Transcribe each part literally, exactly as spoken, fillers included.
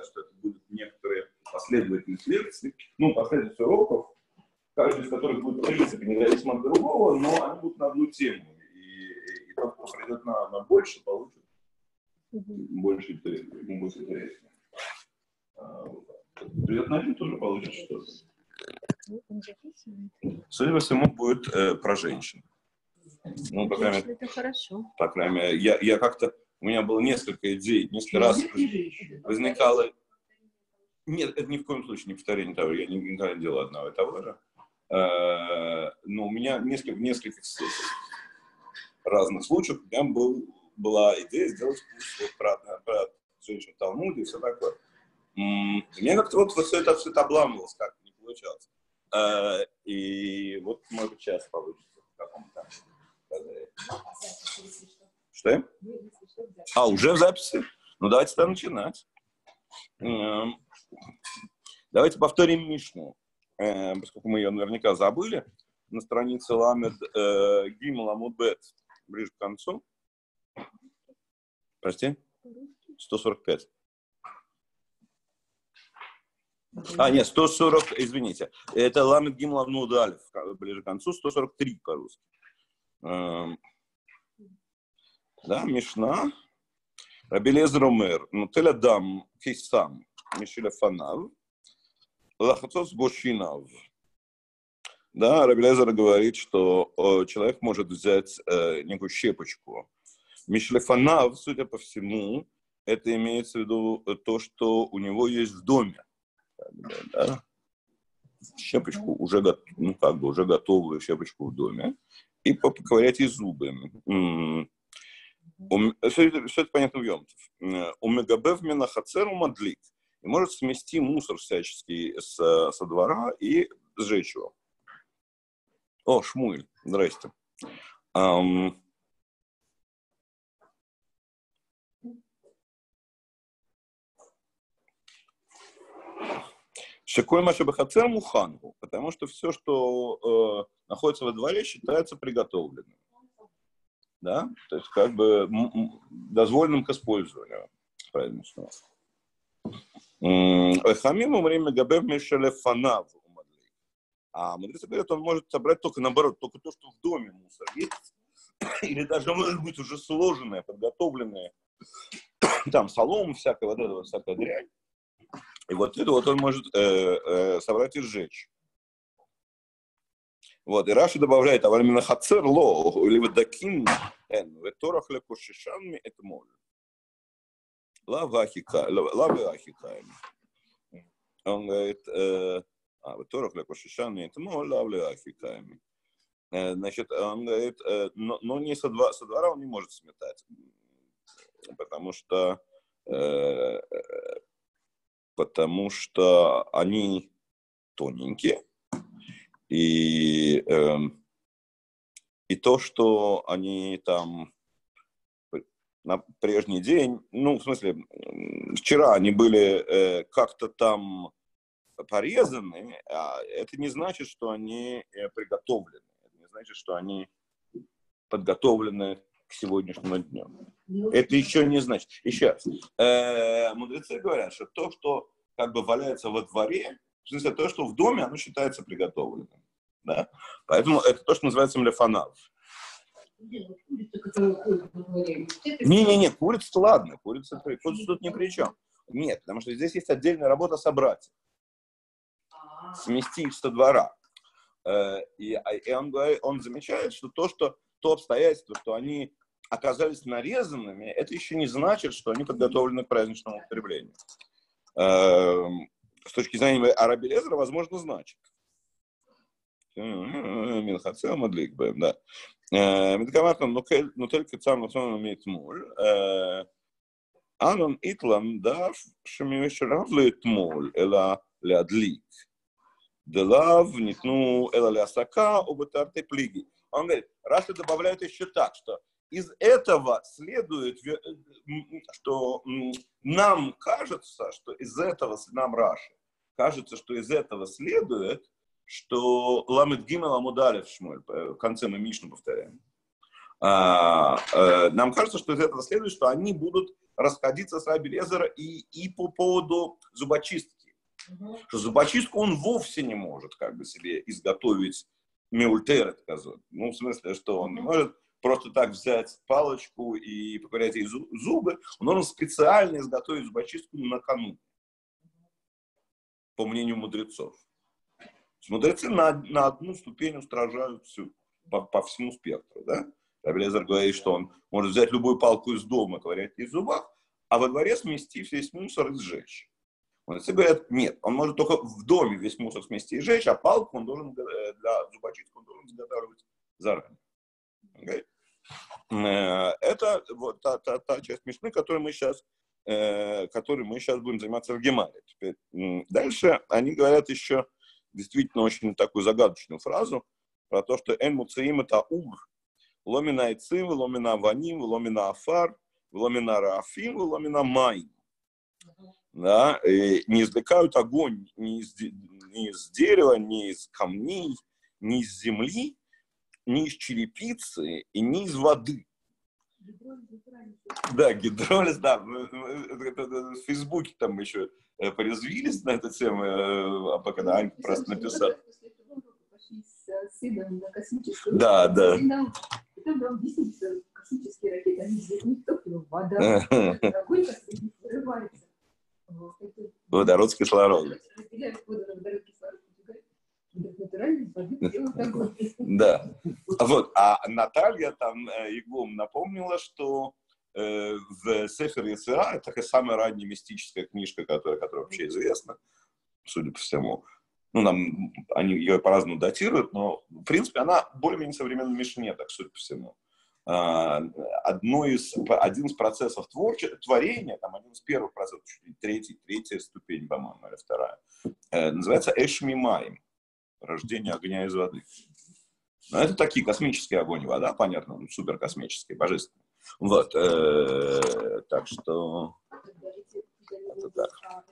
сказать, что это будут некоторые последовательность лекций, ну, последовательность уроков, каждый из которых будет, в принципе, независимо от другого, но они будут на одну тему. И, и, и тот, кто придет на, на больше, получит больше интереснее. Больше интереснее. А, придет на один, тоже получит что-то. Судя по всему, будет э, про женщин. Ну, по крайней мере, это хорошо. По крайней мере, я, я как-то, у меня было несколько идей, несколько раз возникало... Нет, это ни в коем случае не повторение того, я никогда не делал одного и того же. Но у меня несколько, в нескольких разных случаях у меня был, была идея сделать курс вот про, про женщин в Талмуде и все такое. Мне как-то вот все это, все это обламывалось, как-то не получалось. И вот, может быть, сейчас получится в каком-то... Что? А, уже в записи? Ну, давайте тогда начинать. Давайте повторим Мишну, поскольку мы ее наверняка забыли. На странице Ламед Гимл Амуд Бет, ближе к концу. Прости? сто сорок пять. А, нет, сто сорок, извините. Это Ламед Гимл Амуд Алеф, ближе к концу, сто сорок три по-русски. Да, Мишна. Раби Элиэзер омер, нотель адам кисам мишелефанав, лахацос бошинав. Да, Раби Элиэзер говорит, что э, человек может взять э, некую щепочку. Мишелефанав, судя по всему, это имеется в виду то, что у него есть в доме. Да? Щепочку уже, ну, как бы уже готовую щепочку в доме. И поковырять ей зубы. Все это, все это понятно в Йом Тов. У Мегабев Менахацеру Мадлик. И может смести мусор всяческий со, со двора и сжечь его. О, Шмуэль, здрасте. Um, Шеколь Машабахацер Мухангу, потому что все, что э, находится во дворе, считается приготовленным. Да? То есть как бы м- м- дозволенным к использованию. Правильно слово. Хамим время Габев Мишелефанав. А мудрецы говорят, он может собрать только наоборот, только то, что в доме мусор есть. Или даже может быть уже сложенное, подготовленное. Там солома всякая, вот эта вот всякая дрянь. И вот это вот он может э, э, собрать и сжечь. Вот, и Раши добавляет, а именно хацер ло, или вот дакин, эн, в торах лекушишанми, это моль. Лава ахика, лава ахика. Он говорит, э, а, в торах лекушишанми, это моль, лава ахика. Значит, он говорит, э, но, но не со, двора, со двора он не может сметать, потому что, э, потому что они тоненькие. И, э, и то, что они там на прежний день, ну, в смысле, вчера они были э, как-то там порезаны, а это не значит, что они э, приготовлены. Это не значит, что они подготовлены к сегодняшнему дню. Это еще не значит. Еще раз. Э, мудрецы говорят, что то, что как бы валяется во дворе, в смысле, то, что в доме, оно считается приготовленным. Да? Поэтому это то, что называется млефанав. Не-не-не, курица-то ладно, курица, курица тут ни при чем. Нет, потому что здесь есть отдельная работа собрать. Смести их со двора. И, и он, говорит, он замечает, что то, что то обстоятельство, что они оказались нарезанными, это еще не значит, что они подготовлены к праздничному употреблению. С точки зрения Раби Элиэзера, возможно, значит. Минхацел Мадлик, да. Медикаментом, но только сам он имеет моль. Анон Итлам, да, шемишравлет моль, эла лядлик. Делав, нитну, эла лясака, обытарты плиги. Он говорит, Раши добавляет еще так, что из этого следует, что нам кажется, что из этого, нам Раши, кажется, что из этого следует, что ламет гимел амуд алеф шмуль, в конце мы Мишну повторяем. А, а, нам кажется, что из этого следует, что они будут расходиться с Раби Элиэзера и, и по поводу зубочистки. Угу. Что зубочистку он вовсе не может как бы себе изготовить меультер, ну, в смысле, что он не может просто так взять палочку и поковырять ей зубы, он должен специально изготовить зубочистку накануне, по мнению мудрецов. Мудрецы на, на одну ступень устражают всю, по, по всему спектру. Да? Раби Элиэзер говорит, что он может взять любую палку из дома, ковырять ей в зубах, а во дворе смести весь мусор и сжечь. Мудрецы говорят, нет, он может только в доме весь мусор смести и сжечь, а палку он должен для зубочистки он должен изготавливать заранее. Okay? Это вот та, та, та часть Мишны, которой мы сейчас, э, которой мы сейчас будем заниматься в Гемаре. Теперь, дальше они говорят еще действительно очень такую загадочную фразу про то, что «Эн муцеим это ур, ломина айцим, ломина ваним, ломина афар, ломина рафим, ломина майм». Да, и не извлекают огонь ни из, ни из дерева, ни из камней, ни из земли, ни из черепицы и ни из воды. Да, гидролиз, да. В Фейсбуке там еще порезвились на эту тему, а пока да, Анька просто написал. Да, да. Там там действительно космические ракеты, они здесь не топливо, вода, огонь взрывается. Водород с кислородом. Да. Вот. А Наталья там Иглум напомнила, что э, в Сефер Йецера, это такая самая ранняя мистическая книжка, которая, которая вообще известна, судя по всему. Ну, нам, они ее по-разному датируют, но, в принципе, она более-менее современная Мишне, так, судя по всему. Одно из, один из процессов творче, творения, там, один из первых процессов, третий, третья ступень, по-моему, или вторая, э, называется Эшмимаим, рождение огня из воды. Но это такие космические огонь и вода, понятно, суперкосмические, божественные. Вот, э, так что... Это так.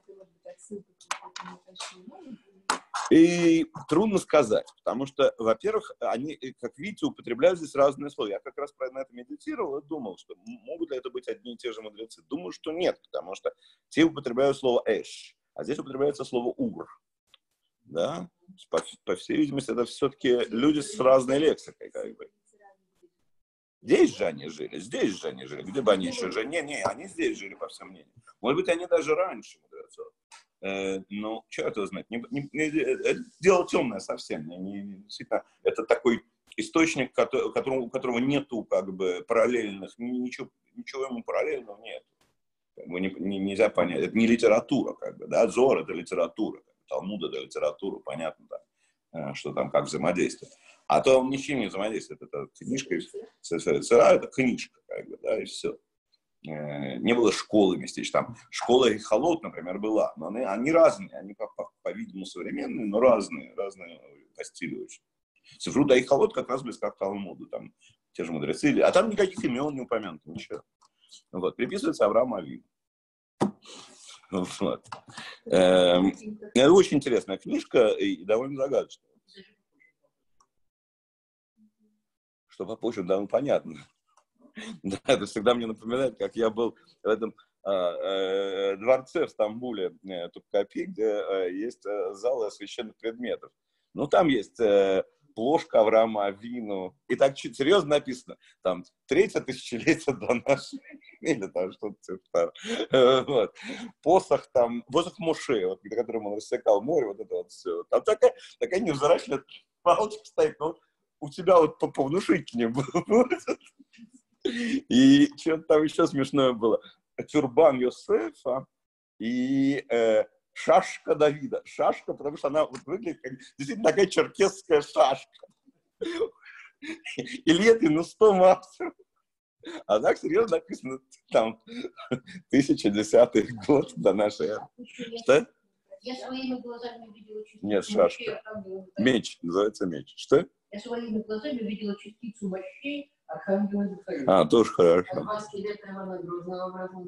И трудно сказать, потому что, во-первых, они, как видите, употребляют здесь разные слова. Я как раз про это медитировал и думал, что могут ли это быть одни и те же мудрецы. Думаю, что нет, потому что те употребляют слово «эш», а здесь употребляется слово «ур». Да? По, по всей видимости, это все-таки люди с разной лексикой, как бы. Здесь же они жили, здесь же они жили. Где бы они еще жили? Не, не, они здесь жили, по всем мнениям. Может быть, они даже раньше мудрецов. Э, ну, что это знать? Не, не, не, это дело темное совсем. Не, не, не, это такой источник, который, у которого, у которого нету как бы параллельных, ничего, ничего ему параллельного нет. Как бы не, не, нельзя понять. Это не литература, как бы, да. Зор — это литература, как бы, Талмуд — это литература, понятно, да, что там как взаимодействует. А то он ничем не взаимодействует. Это книжка, это книжка, как бы, да, и все. Не было школы местечек. Там школа Эхолот, например, была. Но они, они разные. Они, по-видимому, современные, но разные. Разные по стилю очень. Сифрут Эхолот как раз близко к Талмуду. Там те же мудрецы. А там никаких имен не упомянуто, ничего. Вот. Приписывается Авраам Авину. Вот. Эм, это очень интересная книжка и довольно загадочная. Что попозже, да, ну понятно. Да, это всегда мне напоминает, как я был в этом э, э, дворце в Стамбуле, э, Топкапи, где э, есть э, залы священных предметов. Ну, там есть э, плошка Авраама Авину, и так чуть серьезно написано, там, третье тысячелетие до нашей, или там что-то типа, э, вот. Посох там, посох Моше, вот, которым он рассекал море, вот это вот все. Там такая, такая невзрачная палочка стоит, но у тебя вот повнушительнее было. И что-то там еще смешное было. Тюрбан Йосефа и э, шашка Давида. Шашка, потому что она вот выглядит как действительно такая черкесская шашка. И лет ему сто максимум. А так серьезно написано там тысяча десятый год до нашей эры. Что? Я своими глазами видела частицу. Нет, шашка. Меч, называется меч. Что? Я своими глазами видела частицу мощей Архангела Михаила. А, тоже хорошо. Арбатский лет прямо на разнообразном.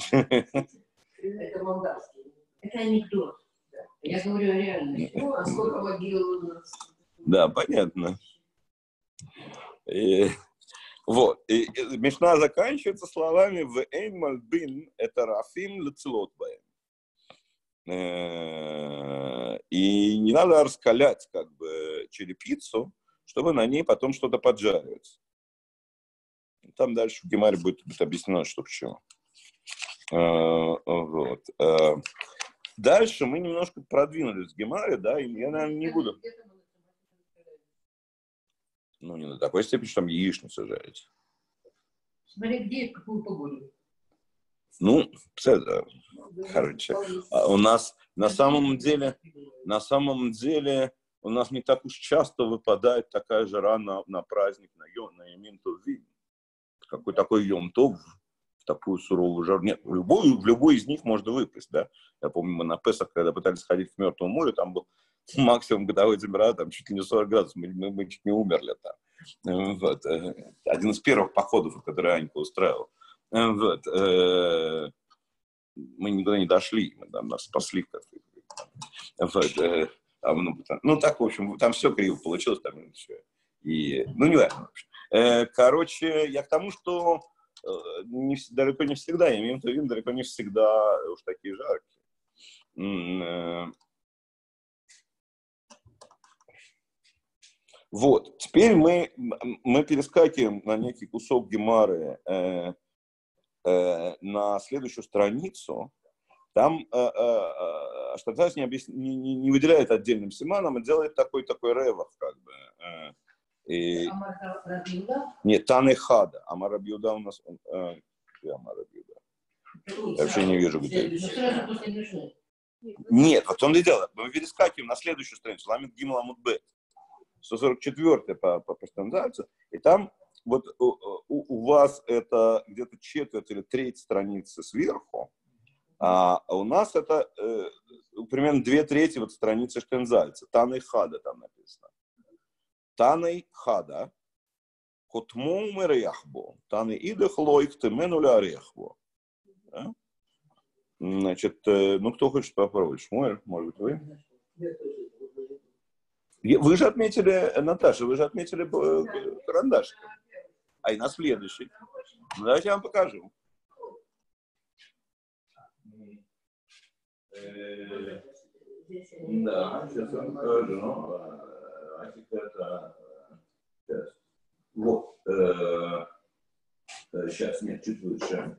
Это молдавский. Это анекдот. Я говорю реально. Ну, а сколько могил у нас? Да, понятно. И, Вот. И, и Мишна заканчивается словами «В эйн мальбин это рафим лецелот баэм». И не надо раскалять как бы черепицу, чтобы на ней потом что-то поджаривать. Там дальше в Гемаре будет, будет объяснено, что к чему. Вот. Дальше мы немножко продвинулись в Гемаре, да, и я, наверное, не буду. Ну, не на такой степени, что там яичницу жарить. Смотри, где и в какую погоду. Ну, это, короче, у нас на самом деле, на самом деле, у нас не так уж часто выпадает такая жара на, на праздник, на Йом, на Йом Товим. Какой такой Йом Тов, в такую суровую жару. Нет, в любой, в любой из них можно выпасть, да. Я помню, мы на Песах, когда пытались ходить в Мертвое море, там был максимум годовой температура, там чуть ли не сорок градусов, мы, мы, мы чуть не умерли там. Вот. Один из первых походов, который Анька устраивал. Вот. Мы никуда не дошли, мы там нас спасли. Вот. Ну, ну, так, в общем, там все криво получилось. Там все. И, ну, не важно. Короче, я к тому, что не, далеко не всегда, я имею в виду, далеко не всегда уж такие жаркие. Вот, теперь мы, мы перескакиваем на некий кусок Гемары э, э, на следующую страницу. Там э, э, Штатас не, не, не выделяет отдельным симаном, а делает такой, такой ревах, как бы. Э, и... Амар Рабиуда? Нет, Тан и Хада. Амар Рабиуда у нас... Э, где Амар Рабиуда? Я вообще не вижу, где. Нет, вот он и делает. Мы перескакиваем на следующую страницу. Ламит Гимл Амуд Бет. сто сорок четвёртая по, по, по стандарту, и там вот у, у, у вас это где-то четверть или треть страницы сверху, а у нас это э, примерно две трети вот страницы Штензальца. Таней Хада там написано. Таней Хада, хотму мерехбо, таней идах лойк теменуля орехбо. Значит, э, ну кто хочет попробовать? Шмуэль, может быть, вы? Вы же отметили, Наташа, вы же отметили карандаш. А и на следующий. Ну, давайте я вам покажу. Да, сейчас я вам покажу. Вот. Сейчас, нет, чуть выше.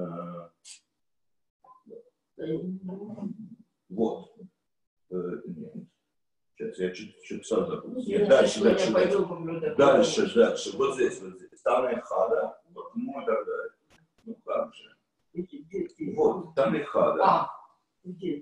Вот. Нет. Сейчас я чуть-чуть сам забыл. Нет, дальше, дальше, дальше. Дальше, дальше. Вот здесь, вот здесь. Таней Хада. Вот, ну, так далее. Ну, как же. Вот, Таней Хада. А, где?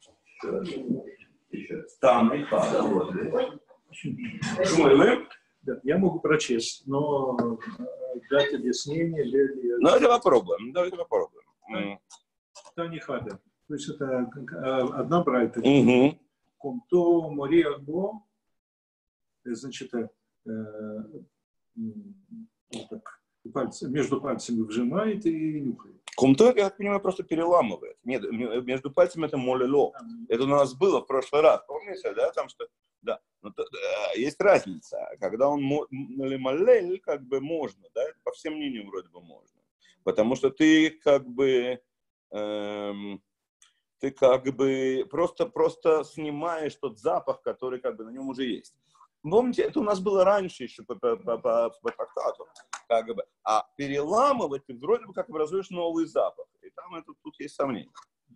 Еще. Таней Хада. Вот здесь. Шумали? Да, я могу прочесть, но дать объяснение. Или... Ну, давайте попробуем. Давайте попробуем. Таней Хада. То есть это одна брайта. Угу. Комто море Арбо, значит, э, э, так, пальцы, между пальцами вжимает и нюхает. Комто, я так понимаю, просто переламывает. Нет, между пальцами это молело. Это у нас было в прошлый раз, помните, да, там что, да. Но, то, да, есть разница, когда он молель, как бы можно, да, по всем мнениям вроде бы можно. Потому что ты как бы... Эм, ты как бы просто, просто снимаешь тот запах, который как бы на нем уже есть. Помните, это у нас было раньше еще по, по, по, по, по трактату. Как бы. А переламывать ты вроде бы как образуешь новый запах. И там это, тут есть сомнения.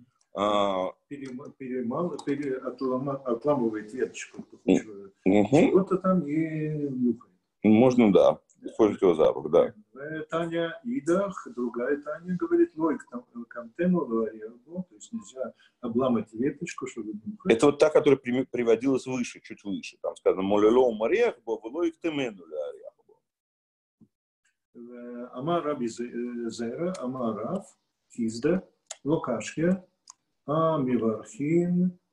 Перемал, пере, отлама, отламывает веточку. Что-то там и нюхает. Можно, да. Использовать его запах, да. Таня Идах, другая Таня говорит, лойк камтену лоарьербо, то есть нельзя обламать веточку, чтобы нюхать. Это вот та, которая приводилась выше, чуть выше. Там сказано, молело марьербо, лойк темену лоарьербо. Амар Раби Зера, Амар Рав, Хизда, Локашья, Амивархин,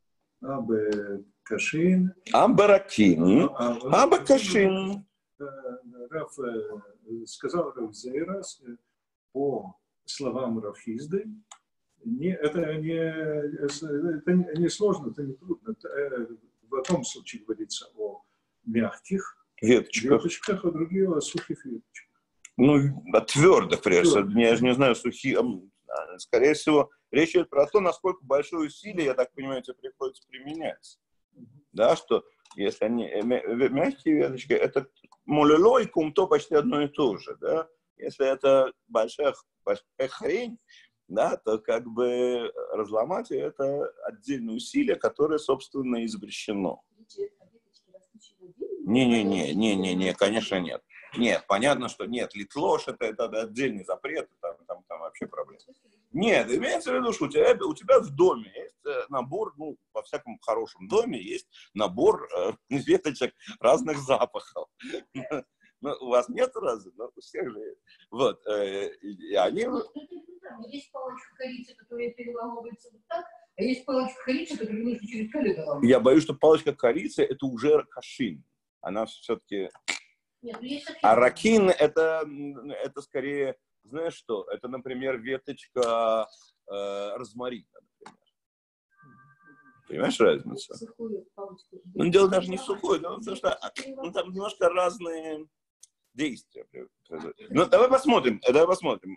Абекашин. Амбаракин, Абекашин. Рав сказал Рав Зейра по словам Рав Хизды, не, это, не, это не сложно, это не трудно. Это, в одном случае говорится о мягких веточках, веточках а другие о сухих веточках. Ну, от твердых, прежде всего. Я же не знаю, сухие. Скорее всего, речь идет про то, насколько большое усилие, я так понимаю, тебе приходится применять. Да, что если они мягкие веточки, это молело и кумто почти одно и то же, да. Если это большая, большая хрень, да, то как бы разломать ее, это отдельное усилие, которое, собственно, изобретено. Не-не-не, не-не-не, конечно, нет. Нет, понятно, что нет. Литлош это, это отдельный запрет, там, там, там вообще проблема. Нет, имеется в виду, что у тебя, у тебя в доме есть набор, ну, во всяком хорошем доме есть набор э, веточек разных запахов. Ну, у вас нет разве? Ну, у всех же есть. Вот, э, и они... Есть палочка корицы, которая переламывается вот так, а есть палочка корицы, которая нужно через колено. Я боюсь, что палочка корицы это уже кашин. Она все-таки... Нет, ну есть а ракин это, это скорее, знаешь что, это, например, веточка э, розмарина, например. Понимаешь разницу? Сухую палочку. Ну, дело даже не в сухой, но потому что ну, там немножко разные действия. Ну, давай посмотрим, давай посмотрим.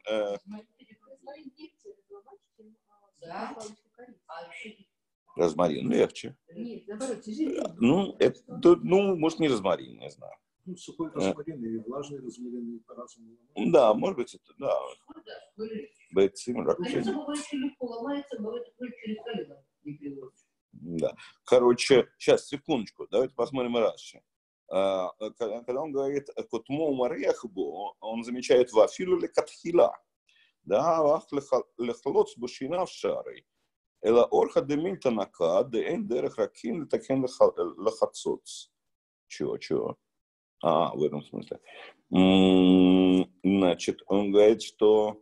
Да. Розмарин легче. Нет, наоборот, тяжелее. Ну, это, ну, может, не розмарин, не знаю. Ну, сухой розмарин или влажный розмарин по-разному. Да, может быть, это, да. Быть симулятор. Да. Короче, сейчас, секундочку, давайте посмотрим Раши. Когда он говорит «Котмо марехбо», он замечает «Вафилу лекатхила». Да, «Вах лехлоц бушина в шары». «Эла орха демильта нака, де эн дерех ракин летакен лехацоц». Чего, чего? А, в этом смысле. Значит, он говорит, что,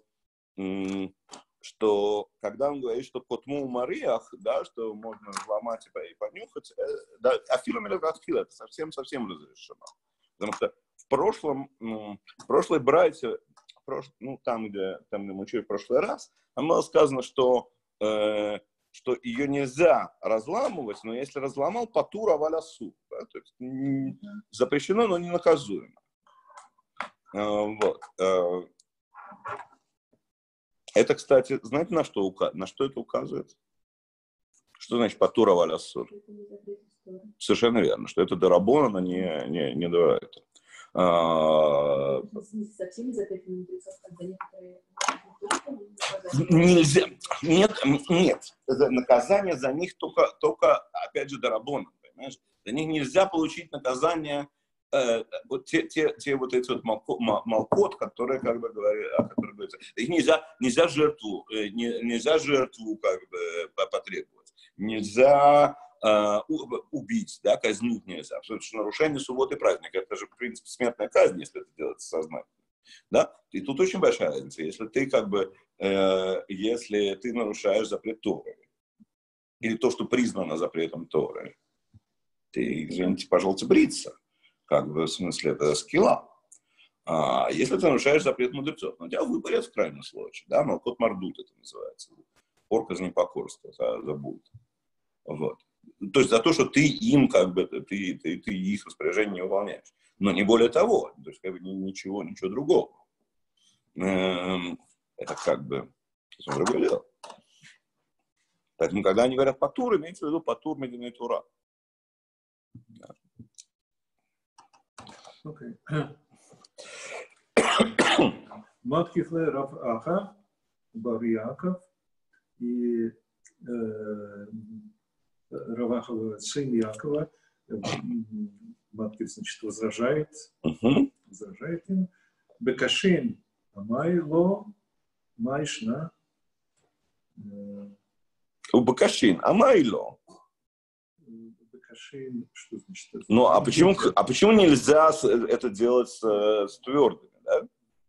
что когда он говорит, что котму мариах, да, что можно взломать и понюхать, да, а филум или расхил, это совсем-совсем разрешено. Потому что в прошлом, в прошлой брайте, прош, ну, там, где, там, где мы учили в прошлый раз, там было сказано, что э, что ее нельзя разламывать, но если разломал, патура валясу. Да? То есть м- запрещено, но не наказуемо. А, вот. А, это, кстати, знаете, на что, ука- на что это указывает? Что значит патура валясу? Совершенно верно, что это дарабон, а не, не, не до этого. А, совсем запретным когда некоторые... Нельзя. Нет, нет. Наказание за них только, только опять же, дарабон, понимаешь? За них нельзя получить наказание, э, вот те, те, те вот эти вот малкот, малкот, которые, как бы, говорят, о которых говорится. Их нельзя, нельзя жертву, э, не, нельзя жертву, как бы, потребовать. Нельзя э, убить, да, казнить нельзя. Потому что нарушение субботы и праздника, это же, в принципе, смертная казнь, если это делается сознательно. Да? И тут очень большая разница. Если ты как бы, э, если ты нарушаешь запрет Торы, или то, что признано запретом Торы, ты, извините, пожалуйста, бриться. Как бы, в смысле, это скилла. А если ты нарушаешь запрет мудрецов, ну, у тебя выборят в крайнем случае. Да? Малкот мардут это называется. Порка за непокорство, за, за бунт. Вот. То есть за то, что ты им, как бы, ты, ты, ты их распоряжение не выполняешь. Но не более того, то есть как бы ничего, ничего другого. Эм, это как бы совсем другое дело. Поэтому, когда они говорят патур, имеется в виду патур медленной тура. Окей. Маткифле Рав Аха, Бар Яков и Рав Ахова, сын Якова, Маткиф, значит, возражает, uh-huh. возражает им. Бекашин амайло майшна. У Бекашин амайло. Бекашин, что значит это? Ну, а почему, а почему нельзя это делать с, с твердыми, да?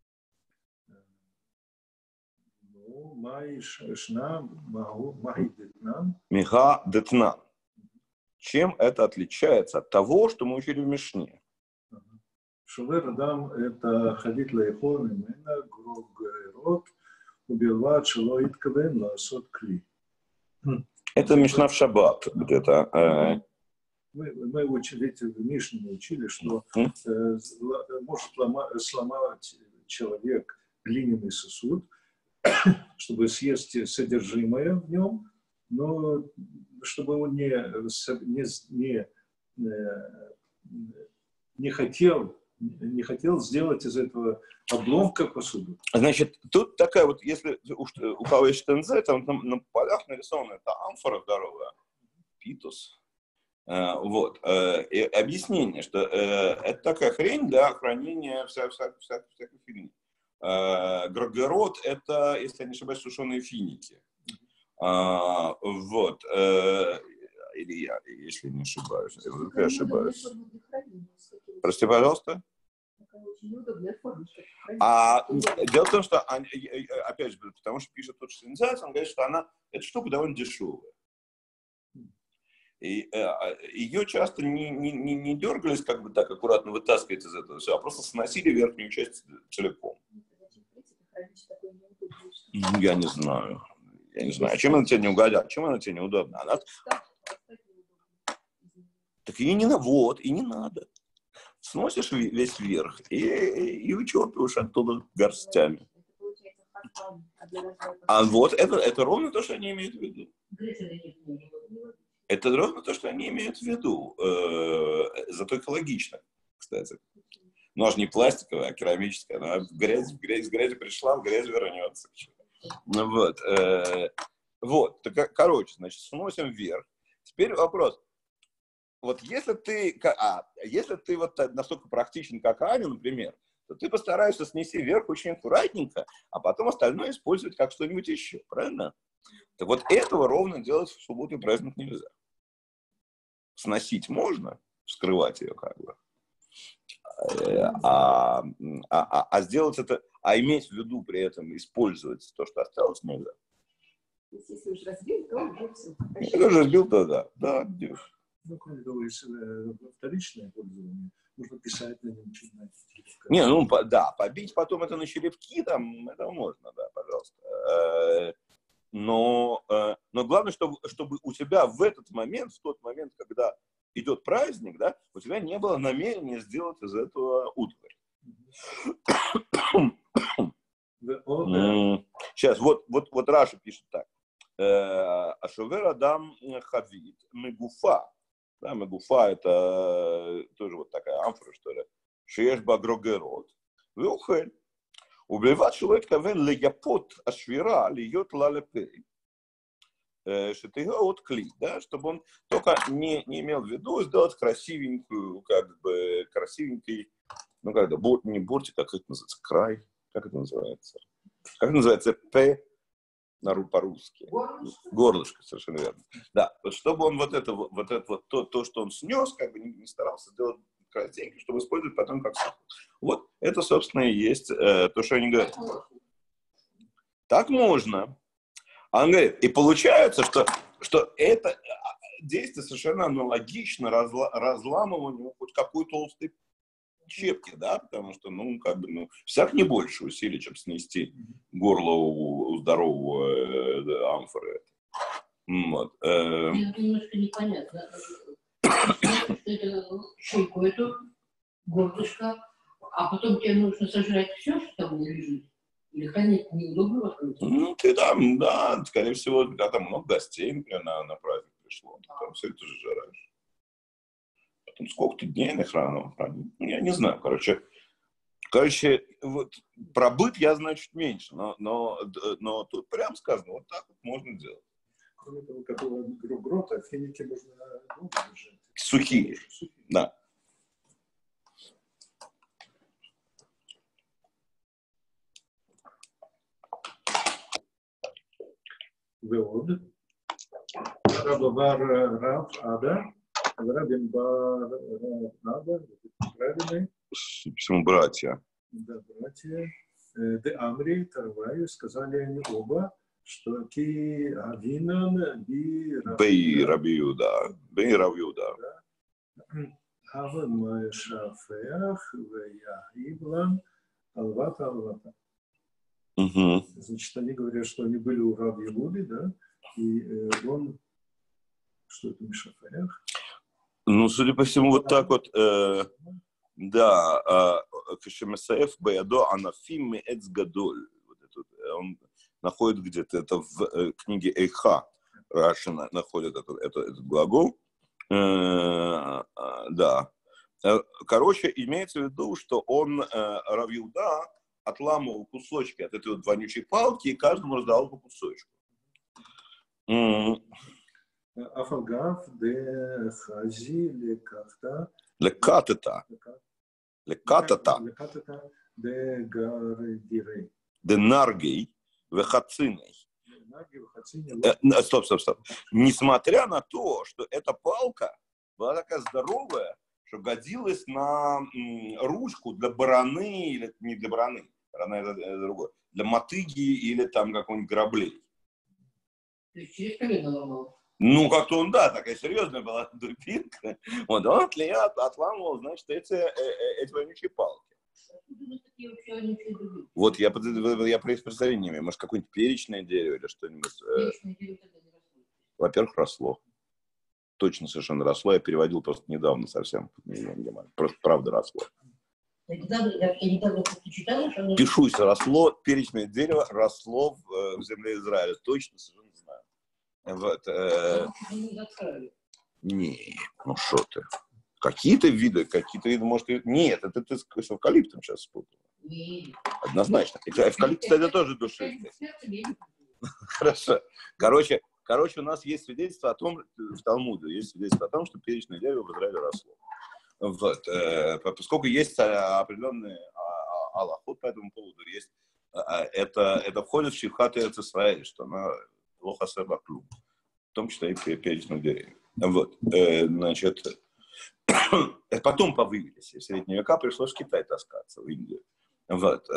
Ну, майшна, май детнам. Миха детнам. Чем это отличается от того, что мы учили в Мишне? Шовер Адам это хадит лаихор именно грог рот убивать шело иткавен ласот кли. Это Мишна в Шаббат где-то. Мы, мы учили, в Мишне учили, что э, может лома, сломать человек глиняный сосуд, чтобы съесть содержимое в нем, но чтобы он не, не, не, не, хотел, не хотел сделать из этого обломка посуду. Значит, тут такая вот, если у, у кого есть штензе, там на, на полях нарисована эта амфора здоровая, питус. Uh, вот. Uh, и объяснение, что uh, это такая хрень для хранения вся, вся, вся, всякой фигни. Uh, Грогерот — это, если я не ошибаюсь, сушеные финики. Uh, вот. Uh, или я, если не ошибаюсь. Я вдруг я ошибаюсь. Прости, пожалуйста. А дело в том, что, они, опять же, потому что пишет тот Штензайц, он говорит, что она, эта штука довольно дешевая. И э, ее часто не, не, не, не дергались, как бы так аккуратно вытаскивать из этого все, а просто сносили верхнюю часть целиком. Я не знаю. Я не знаю. А чем она тебе не угодила? Чем она тебе неудобна? Она... Так и не надо. Вот, и не надо. Сносишь весь верх и, и учерпываешь оттуда горстями. А вот это, это ровно то, что они имеют в виду. Это ровно то, что они имеют в виду. Э-э, зато экологично, кстати. Ну, аж не пластиковая, а керамическая. Она в грязь, в грязь, в грязь пришла, в грязь вернется. Ну, вот. Э-э, вот. Так, короче, значит, сносим вверх. Теперь вопрос. Вот если ты, а, если ты вот настолько практичен, как Аня, например, то ты постараешься снести вверх очень аккуратненько, а потом остальное использовать как что-нибудь еще. Правильно? Так вот этого ровно делать в субботу и праздник нельзя. Сносить можно, вскрывать ее как бы, а, а, а, а сделать это, а иметь в виду при этом использовать то, что осталось, нельзя. Если уж разбил, то уже все. Если уже разбил, то да. да. Ну, кроме того, если вторичное пользование, можно писать на нем что-нибудь. Не, ну да, побить потом это на черепки, там, это можно, да, пожалуйста. Но, но главное, чтобы, чтобы у тебя в этот момент, в тот момент, когда идет праздник, да, у тебя не было намерения сделать из этого утварь. Сейчас, вот, вот, вот Раша пишет так. Ашовер адам хавит мегуфа. Да, мегуфа — это тоже вот такая амфора, что ли. Шееш багрогерот. Веухель. ובלבד שלא התכוון ליפות השבירה להיות לה לפה, שתהיה עוד כלי, да, чтобы он только не, не имел в виду сделать красивенькую, как бы, красивенький, ну, как это, бор, не бортик, как это называется, край, как это называется? Как это называется? П по-русски. Горлышко. Горлышко, совершенно верно. Да, чтобы он вот это вот, это вот то, то, что он снес, как бы не, не старался сделать красивенько, чтобы использовать потом как сахар. Вот, это, собственно, и есть э, то, что они говорят. Так можно. А он говорит, и получается, что, что это действие совершенно аналогично разла, разламыванию хоть какой толстой щепки, да, потому что, ну, как бы, ну, всяк не больше усилий, чем снести горло у, у здорового э, амфоры. Вот. Э, Мне немножко непонятно. Это щейку, эту горлышко, а потом тебе нужно сожрать все, что там лежит? Или хранить неудобно вокруг? Ну, ты там, да, скорее всего, когда там много гостей, например, на, на праздник пришло, ты там все это же жираешь. Потом сколько ты дней на хране хранить? Ну, я не знаю, короче. Короче, вот про быт я знаю чуть меньше, но, но, но тут прям сказано, вот так вот можно делать. Кроме того, какого грота, финики можно долго держать. Сухие, Сухие, да. ועוד, רב עבר רב עדה, רבים בר עדה, רביני. Почему братья? Да, братья. Де Амри, Тарваю, сказали они оба, что ки Авинан би Рабиуда. Би Рабиуда. Авам Шафеах, Ваяивлан, Алвата, Алвата. Угу. Значит, они говорят, что они были у Раби Иуды, да, и э, он, что это, Мишафаях? Ну, судя по всему, вот так вот, э, Да, Кашемесаев Баядо Анафим Меэц Гадоль. Он находит где-то это в книге Эйха. Раши находит этот, этот, этот глагол. Да. Короче, имеется в виду, что он, Рав Иуда, отламывал кусочки от этой вот вонючей палки и каждому раздавал по кусочку. Афалгав де хази лекахта. Лекатата. Лекатата. Лекатата де гардирей. Де наргей вехациней. Стоп, стоп, стоп. Несмотря на то, что эта палка была такая здоровая, что годилась на м, ручку для бараны, или не для бараны, барана это, это другое, для мотыги или там какого-нибудь граблей. То есть через колено ломал? Ну, как-то он, да, такая серьезная была дубинка. Вот, он от, отламывал, значит, эти, эти вонючие палки. Вот я, я представления не имею. Может, какое-нибудь перечное дерево или что-нибудь. Перечное дерево тогда не росло. Во-первых, росло. Точно совершенно росло. Я переводил просто недавно совсем. Просто правда росло. Я недавно, я недавно читала, что оно... Пишусь, росло, перечное дерево росло в, в земле Израиля. Точно совершенно знаю. Вот, э... Не, ну что ты. Какие-то виды, какие-то виды, может, и... Нет, это ты с эвкалиптом сейчас спутал. Однозначно. Эвкалипт, кстати, тоже душистый. Хорошо. Короче, короче, у нас есть свидетельство о том, в Талмуде, есть свидетельство о том, что перечное дерево в Израиле росло. Вот. Поскольку есть определенный алахот по этому поводу, есть, это, это входит в Шивхат Эрец Исраэль, что она плохо собаклю, в том числе и перечное дерево. Вот. Значит, потом повывелись. В средние века пришлось в Китай таскаться, в Индию. Вот.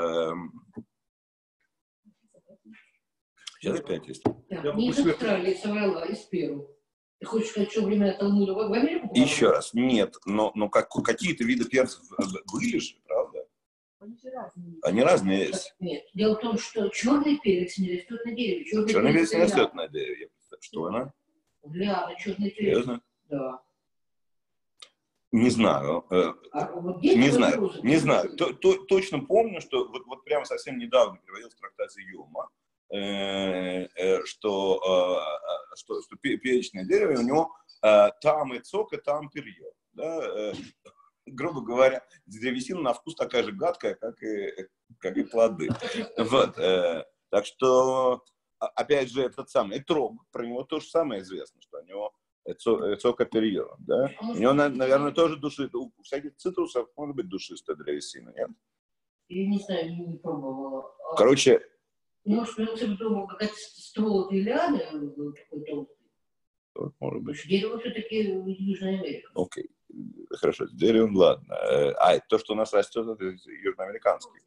Сейчас опять есть. Да, не из Австралии соврала, из Перу. Ты хочешь сказать, что времена Талмуда в Америку? Еще раз, нет, но, но как, какие-то виды перцев были же, правда? Они же разные. Они разные есть. Нет, дело в том, что черный перец не растет на дереве. Черный, черный перец не растет на дереве. Я представляю, что она? Ляна, черный перец. Серьезно? Да. Не знаю. А вот не знаю, вопросы, не знаю. То, то, точно помню, что вот, вот прямо совсем недавно переводил в трактате Йома, э, э, что, э, что, что перечное дерево, у него э, там и цок, и там перье. Да? Э, грубо говоря, древесина на вкус такая же гадкая, как и, как и плоды. Вот, э, так что, опять же, этот самый этрог, про него то же самое известно, что у него цокоперье, да? У него, наверное, тоже души, у всяких цитрусов может быть душистая древесина, нет? Я не знаю, не пробовала. Короче... Может, я думал, какая-то ствол лианы такой толстый. Может быть. Дерево все-таки Южная Америка. Окей, хорошо, дерево, ладно. А, то, что у нас растет, это южноамериканский.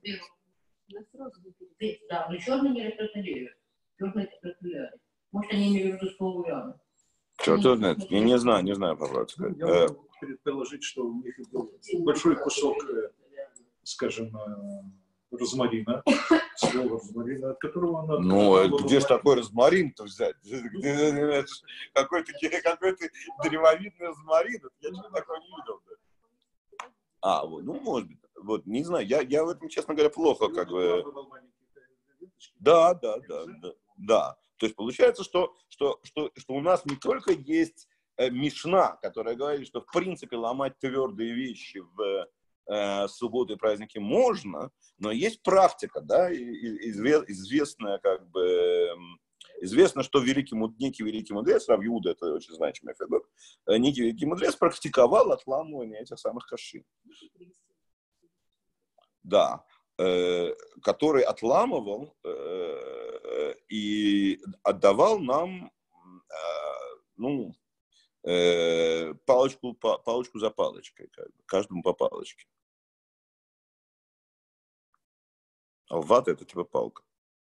Да, но черный не растет на дереве. Черный растет на лиане. Может, они имели в виду ствол лианы. Черт его знает. Я не знаю, не знаю, по-правде сказать. Я могу предположить, что у них был большой кусок, скажем, розмарина, ствол розмарина, от которого она... Ну, где же такой розмарин-то взять? Какой-то какой-то древовидный розмарин, я ничего такого не видел. А, вот, ну, может быть. Вот, не знаю, я, я в этом, честно говоря, плохо, как бы... Да, да, да, да, да. То есть получается, что, что, что, что у нас не только есть э, мишна, которая говорит, что в принципе ломать твердые вещи в э, субботу и праздники можно, но есть практика, да, и, и, изве, известная, как бы, э, известно, что великий, некий великий мудрец, Рав Иуда, это очень значимый фигура, э, некий великий мудрец практиковал отламывание этих самых кашин. Да. Который отламывал э, и отдавал нам э, ну, э, палочку, па, палочку за палочкой, как бы, каждому по палочке. Алват — это типа палка.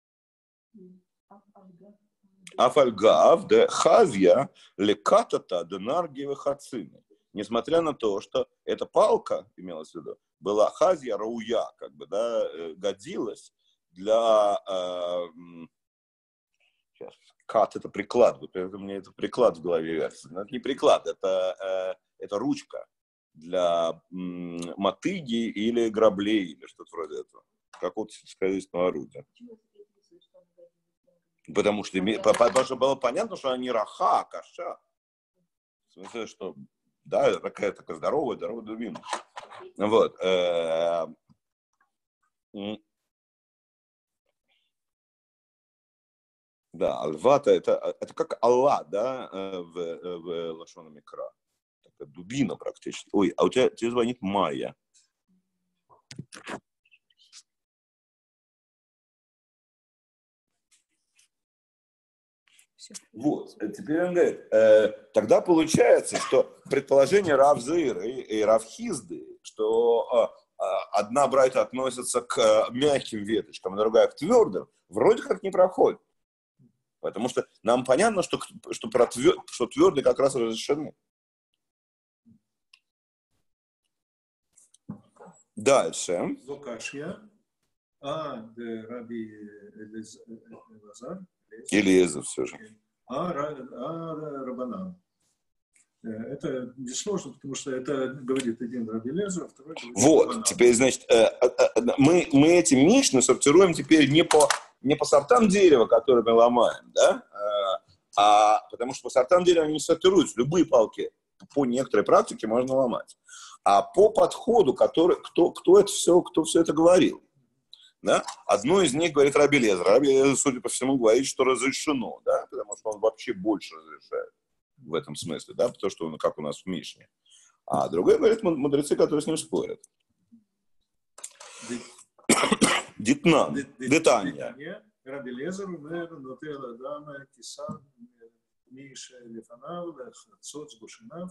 Афальгав де хазья лекатата де наргиевы хацины. Несмотря на то, что эта палка, имелась в виду, была хазья рауя, как бы, да, годилась для... Э, сейчас, кат — это приклад, вот это, мне это приклад в голове вертится. Но это не приклад, это, э, это ручка для м, мотыги или граблей, или что-то вроде этого. Как вот сельскохозяйственного орудия. Потому что, потому что было понятно, что они раха, каша. В смысле, что да, такая такая здоровая, здоровая дубина. Вот. Да, альвата это, это как алла, да, в, в лашон микра. Такая дубина практически. Ой, а у тебя тебе звонит Майя. Вот, теперь он говорит, э, тогда получается, что предположение Рав Зеира и, и Рав Хизды, что э, одна брайта относится к э, мягким веточкам, а другая к твердым, вроде как не проходит. Потому что нам понятно, что, что, про твер, что твердые как раз разрешены. Дальше. Лукашья, а де Раби Элазар. Элиезер все же. А, а Рабанан. Это несложно, потому что это говорит один Раби Элиезер, второй говорит Вот, Рабанан. Теперь, значит, мы, мы эти мишны сортируем теперь не по, не по сортам дерева, которые мы ломаем, да, а потому что по сортам дерева они не сортируются. Любые палки по некоторой практике можно ломать. А по подходу, который, кто, кто, это все, кто все это говорил. Да? Одно из них говорит Раби Элиезер. Раби Элиезер, судя по всему, говорит, что разрешено, да? Потому что он вообще больше разрешает в этом смысле, да? Потому что он как у нас в Мишне. А другой говорит мудрецы, которые с ним спорят. Дитнан, Детания. Раби Элиезер умер, нотел Адама, Кисан, Миша, Лефанав, Хацоц, Гушинав,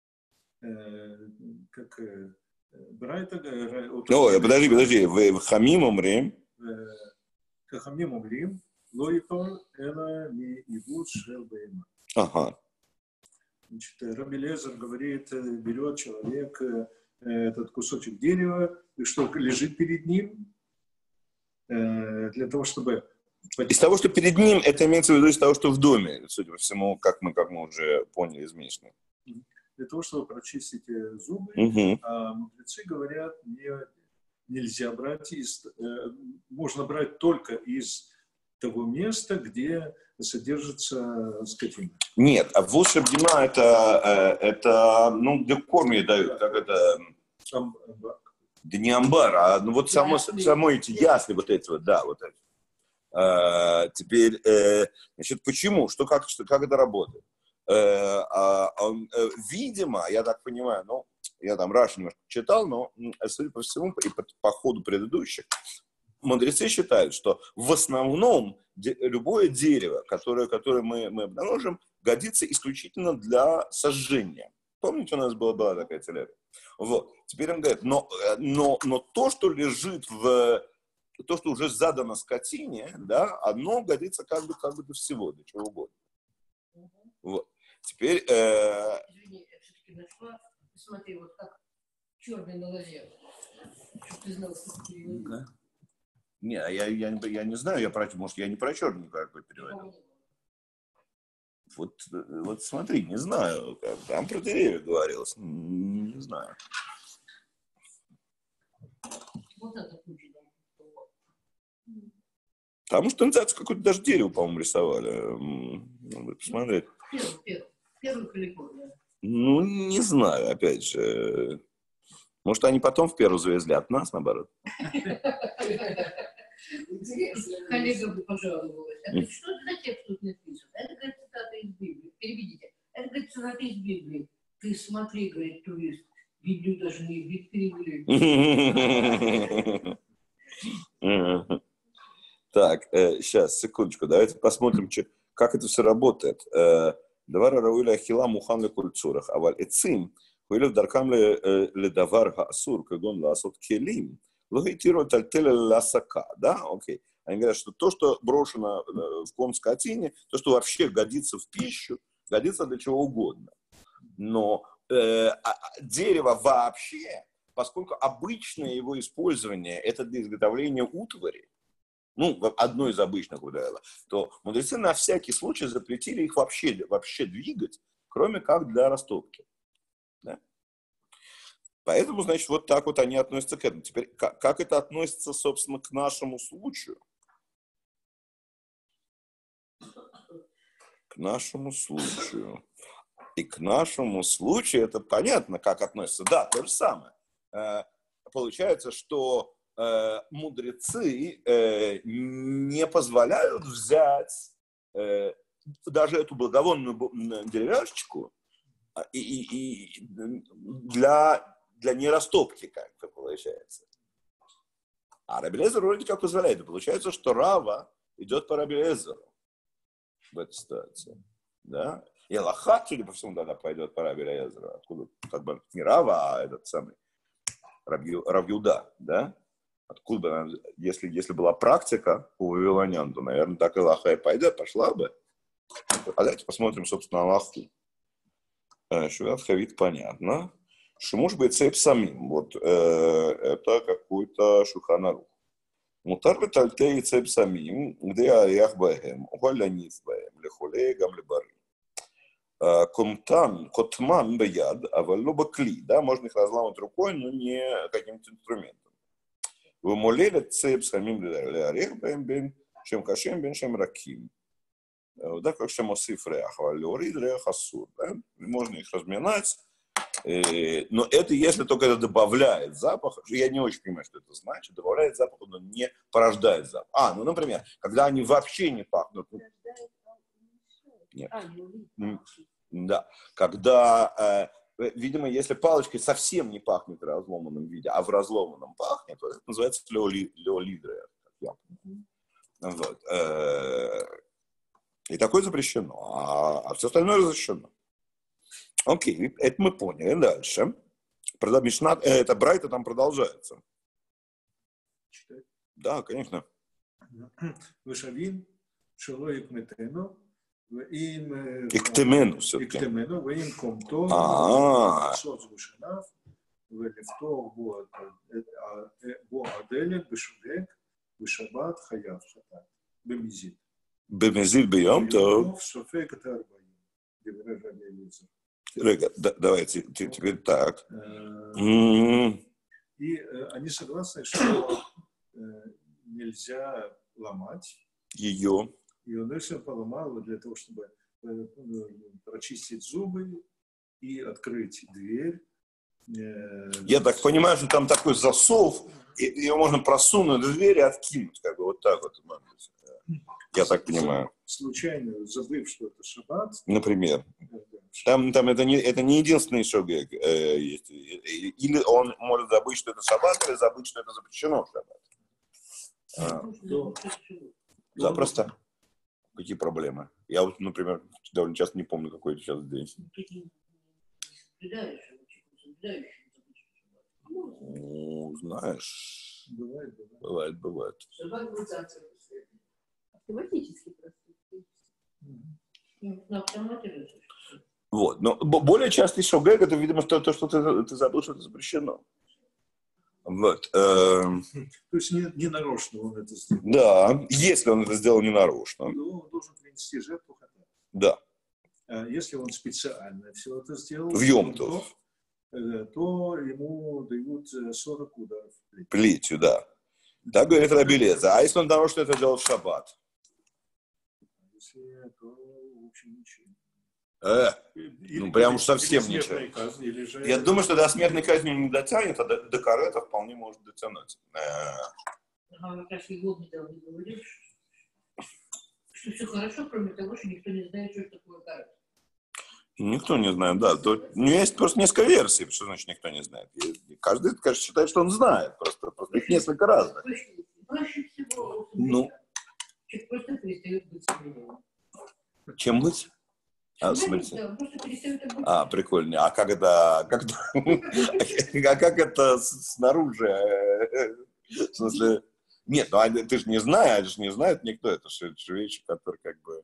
как Брайта... Ой, подожди, подожди, в Хамим умрим. В Хамим умрим, лоитон, эла не ибут шел бейма. Ага. Значит, Раби Элиезер говорит, берет человек этот кусочек дерева, что лежит перед ним, для того, чтобы... Из того, что перед ним, это имеется в виду из того, что в доме, судя по всему, как мы, как мы уже поняли из Мишны. Для того, чтобы прочистить зубы, угу. А мудрецы говорят, не, нельзя брать из... Э, можно брать только из того места, где содержится скотина. Нет, а волшебдима это, это, ну, для корма дают, как это... Амбар. Да не амбар, а ну, вот само, само эти ясли, вот эти вот, да, вот эти. А, теперь, э, значит, почему? Что, как, что, как это работает? Э, а, он, э, видимо, я так понимаю, ну, я там Раши немножко читал, но, судя по всему, и по, по ходу предыдущих, мудрецы считают, что в основном де, любое дерево, которое, которое мы, мы обнаружим, годится исключительно для сожжения. Помните, у нас была, была такая телега? Вот. Теперь он говорит, но, но, но то, что лежит в... То, что уже задано скотине, да, оно годится как бы, как бы до всего, до чего угодно. Вот. Теперь... Э... Извини, я все-таки нашла. Смотри, вот как черный на лозе. Чтобы ты знал, что ты переводишь. Да. Не, я, я, я не знаю, я про, может, я не про черный какой переводил. Вот, вот смотри, не знаю. Там про деревья говорилось. Не, не знаю. Вот это ключ. Потому что инициацию какое-то даже дерево, по-моему, рисовали. Надо посмотреть. Первый, первый. Первый Калифорния. Ну, не знаю, опять же. Может, они потом в первую завезли от нас, наоборот. Коллега бы пожаловалась. А что это за текст тут написан? Это, говорит, цитата из Библии. Переведите. Это, говорит, цитата из Библии. Ты смотри, говорит турист, Библию даже не вид перевели. Так, сейчас, секундочку, давайте посмотрим, как это все работает. Давар рауля ахила мухан ле кульцурах, аваль эцим, хуилев даркам ле давар хаасур, кагон ласот келим, логитиру тальтеля ласака, да, окей. Они говорят, что то, что брошено в ком скотине, то, что вообще годится в пищу, годится для чего угодно. Но э, дерево вообще, поскольку обычное его использование это для изготовления утвари, ну, одно из обычных ударов, то мудрецы на всякий случай запретили их вообще, вообще двигать, кроме как для растопки. Да? Поэтому, значит, вот так вот они относятся к этому. Теперь, как, как это относится, собственно, к нашему случаю? К нашему случаю. И к нашему случаю это понятно, как относится. Да, то же самое. Э, получается, что э, мудрецы э, не позволяют взять э, даже эту благовонную деревяшечку и, и, и для, для нерастопки, как-то получается. А Раби Элиэзер вроде как позволяет. И получается, что Рава идет по Раби Элиэзеру в этой ситуации. Да? И Аллаха, судя по всему, тогда пойдет по Раби Элиэзеру. Откуда, как бы, не Рава, а этот самый Рав Юда, да? Откуда бы, если, если была практика у вавилонян, то, наверное, так и Аллаха и пойдет, пошла бы. А давайте посмотрим, собственно, Аллаху. Шуват Хавит, понятно. Шимуш бейцейп самим. Вот э, это какой-то Шулхан Арух. Мутар бетальтей цейп самим, где аях баэм, угаляниц баэм, лехулей гам лебары. Комтан, котман бияд, а валлоба кли. Да, можно их разламывать рукой, но не каким-то инструментом. Вы молили цейп самим для арех баэм бен, чем кашем бен, чем раким. Да, как шамосиф реах, валлорид реах асур. Можно их разминать. Но это если только это добавляет запах. Я не очень понимаю, что это значит. Добавляет запах, но не порождает запах. А, ну, например, когда они вообще не пахнут. Нет. Да. Когда, э, видимо, если палочкой совсем не пахнет в разломанном виде, а в разломанном пахнет, то это называется леолидре. Вот. И такое запрещено, а, а все остальное разрешено. Окей, это мы поняли. Дальше. Мишна, это Брайта там продолжается. Читать? Да, конечно. Вышавин, шелой кметену, им Иктемену все-таки. Иктемену, в им комто, соц вышанав, в лифто бо аделет, бешулек, бешабат, хаяв хатат, бемизит. Бемизит бьем, то... Софек это арбаим. Говорит Раби Элиэзер. Рега, да, давайте теперь так. И э, они согласны, что э, нельзя ломать ее. И он решил поломал для того, чтобы э, прочистить зубы и открыть дверь. Э, Я так понимаю, что там такой засов, и ее можно просунуть в дверь и откинуть, как бы вот так вот. Я так понимаю. Случайно забыв, что это шаббат. Например. Там, там это, не, это не единственный шогек э, есть. Или он может забыть, что это шаббат, или забыть, что это запрещено в шаббат. А, То, запросто. Какие проблемы? Я вот, например, довольно часто не помню, какой это сейчас день. Ну, знаешь. Бывает, бывает. Бывает, бывает. Автоматически просто. На автомате. Вот. Но более частый шогек, это, видимо, то, то что ты, ты забыл, что это запрещено. Вот. То есть не, не нарочно он это сделал. Да, если он это сделал не нарочно. Ну, он должен принести жертву хатат. Да. Если он специально все это сделал, в Йом-Тов, то, то ему дают сорок ударов. Плетью, да. Так говорит Раби Элиэзер. А если он нарочно это делал в шаббат? Если, то, в общем, ничего. Э, или, ну, прям или, уж совсем или ничего. Казнь, или же... Я думаю, что до смертной казни не дотянет, а до, до карета вполне может дотянуть. А как раз его недавно говорил, что все хорошо, кроме того, что никто не знает, что такое карет. Никто не знает, да. То, у меня есть просто несколько версий, что значит никто не знает. И каждый, конечно, считает, что он знает. Просто, просто их несколько разных. Проще всего. Ну. Человек просто перестает быть смелым. Чем быть? А, Да, а, прикольно. А как это, как это, а как это снаружи? В смысле, нет, ну ты же не знаешь, они же не знают никто. Это же вещи, которые как бы...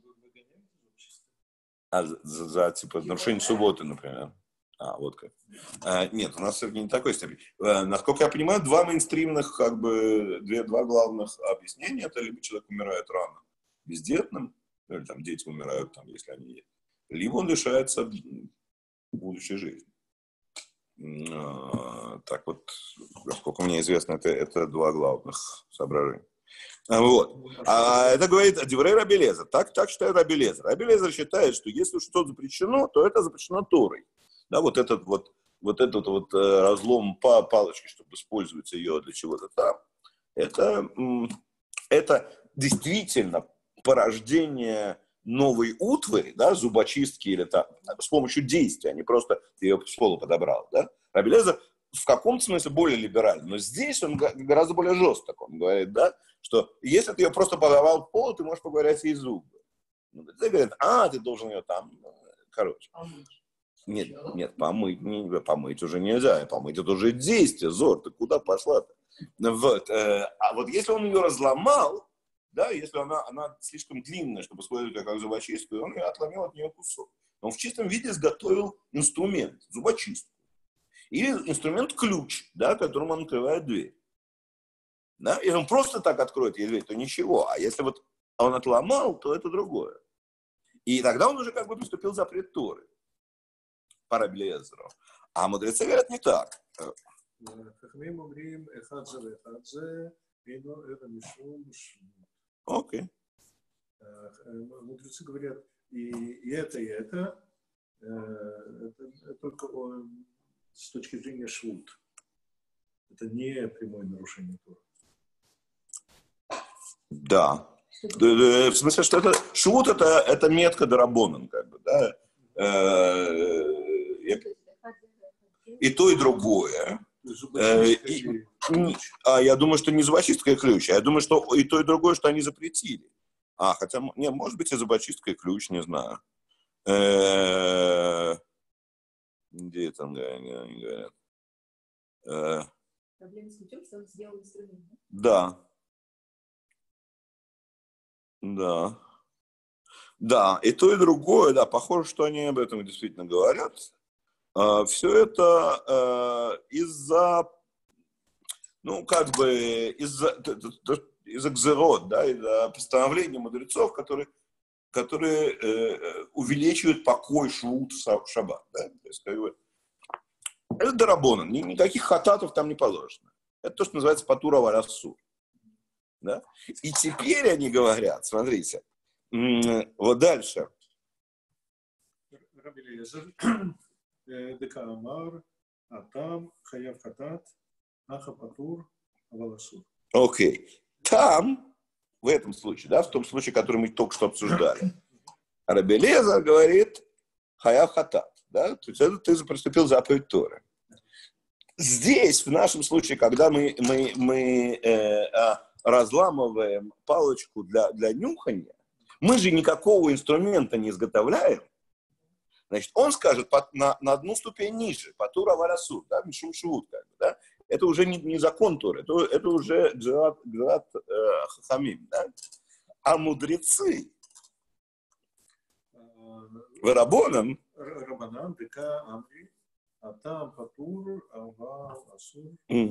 А, за, за типа, нарушение субботы, например. А, вот как. А, нет, у нас все-таки не такой степени. А, насколько я понимаю, два мейнстримных, как бы, две, два главных объяснения. Это либо человек умирает рано, бездетным, или там дети умирают, там, если они есть. Либо он лишается будущей жизни. Так вот, насколько мне известно, это, это два главных соображения. Вот. А это говорит Деврей Раби Элиэзер. Так, так считает Раби Элиэзер. Раби Элиэзер считает, что если что-то запрещено, то это запрещено Торой. Да, вот этот вот, вот этот вот разлом по палочке, чтобы использовать ее для чего-то там, это, это действительно порождение новой утвари, да, зубочистки или там, с помощью действия, а не просто ты ее с пола подобрал. Да? Раби Элиэзер в каком-то смысле более либеральный, но здесь он гораздо более жесток. Он говорит, да, что если ты ее просто подавал в пол, ты можешь поковырять ей зубы. Ты говорит, а, ты должен ее там, короче. Нет, нет, помыть, не, помыть уже нельзя, помыть это уже действие, Зор, ты куда пошла-то? Вот, э, а вот если он ее разломал, да, если она, она слишком длинная, чтобы использовать ее как зубочистку, он ее отломил от нее кусок. Он в чистом виде изготовил инструмент, зубочистку. Или инструмент-ключ, да, которым он открывает дверь. Да? Если он просто так откроет ей дверь, то ничего. А если вот он отломал, то это другое. И тогда он уже как бы приступил запрет Торы по Раби Элиэзеру. А мудрецы говорят не так. Окей. Мудрецы говорят, и, и это, и это, это, это только с точки зрения швуд. Это не прямое нарушение Торы. Да. В смысле, что это швуд это, это метка дарабонан, как бы, да. И то, и другое. И, а я думаю, что не зубочистка и ключ. Я думаю, что и то, и другое, что они запретили. А, хотя, не, может быть, и зубочистка и ключ, не знаю. Где там говорят? Проблема с ключом, что он сделал инструмент. Да. Да. Да, и то, и другое, да, похоже, что они об этом действительно говорят. Все это из-за, ну, как бы, из-за, из-за гзерот, да, из-за постановления мудрецов, которые, которые э, увеличивают покой швуд в шаббат. Да? То есть, как бы, это дарабонан, никаких хататов там не положено. Это то, что называется патура валясур. Да? И теперь они говорят, смотрите, вот дальше. Раби Элиэзер, декаамар, атам, хаяв хатат, аха патур, аваласур. Окей. Там, в этом случае, да, в том случае, который мы только что обсуждали, Раби Элиэзер говорит хаяв хатат, да, то есть это ты приступил заповедь Торы. Здесь, в нашем случае, когда мы, мы, мы э, разламываем палочку для, для нюхания, мы же никакого инструмента не изготовляем. Значит, он скажет по, на, на одну ступень ниже, патура валясур, да, мишум швуд, как бы, да. Это уже не, не закон Торы, это, это уже гзерат, гзерат э, хахамим, да. А мудрецы варабонам Рабанан, дека, амри, атам, патур, аваласур.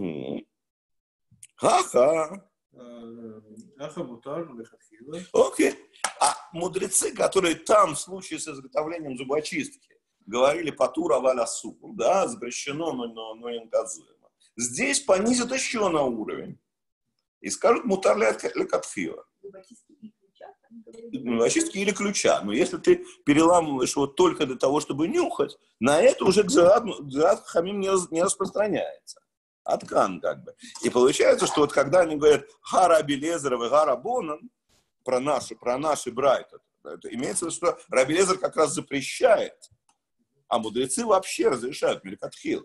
Ха-ха. Аха мутар, лехатхила. Окей. А мудрецы, которые там в случае с изготовлением зубочистки говорили патур авалясур, да, запрещено, но, но, но не наказуемо. Здесь понизят еще на уровень и скажут мутар лекатхила. Зубочистки или ключа. Но если ты переламываешь его только для того, чтобы нюхать, на это уже гзерат хамим не, не распространяется. Аткан, как бы. И получается, что вот когда они говорят ха Раби Элиэзер и ха Рабонан, про наши, про наши брайты, это имеется в виду, что Раби Элиэзер как раз запрещает, а мудрецы вообще разрешают мелькатхил.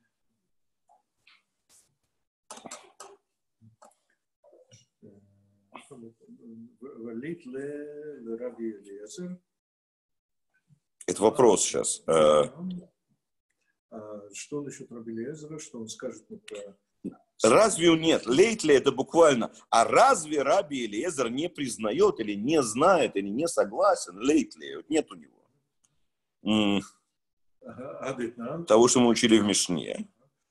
Это вопрос сейчас. Что насчет Раби Элиэзера, что он скажет мне про... Разве нет? Лейтли это буквально. А разве Раби Элиэзер не признает или не знает, или не согласен? Лейтли, нет у него. М- ага, того, что мы учили в Мишне.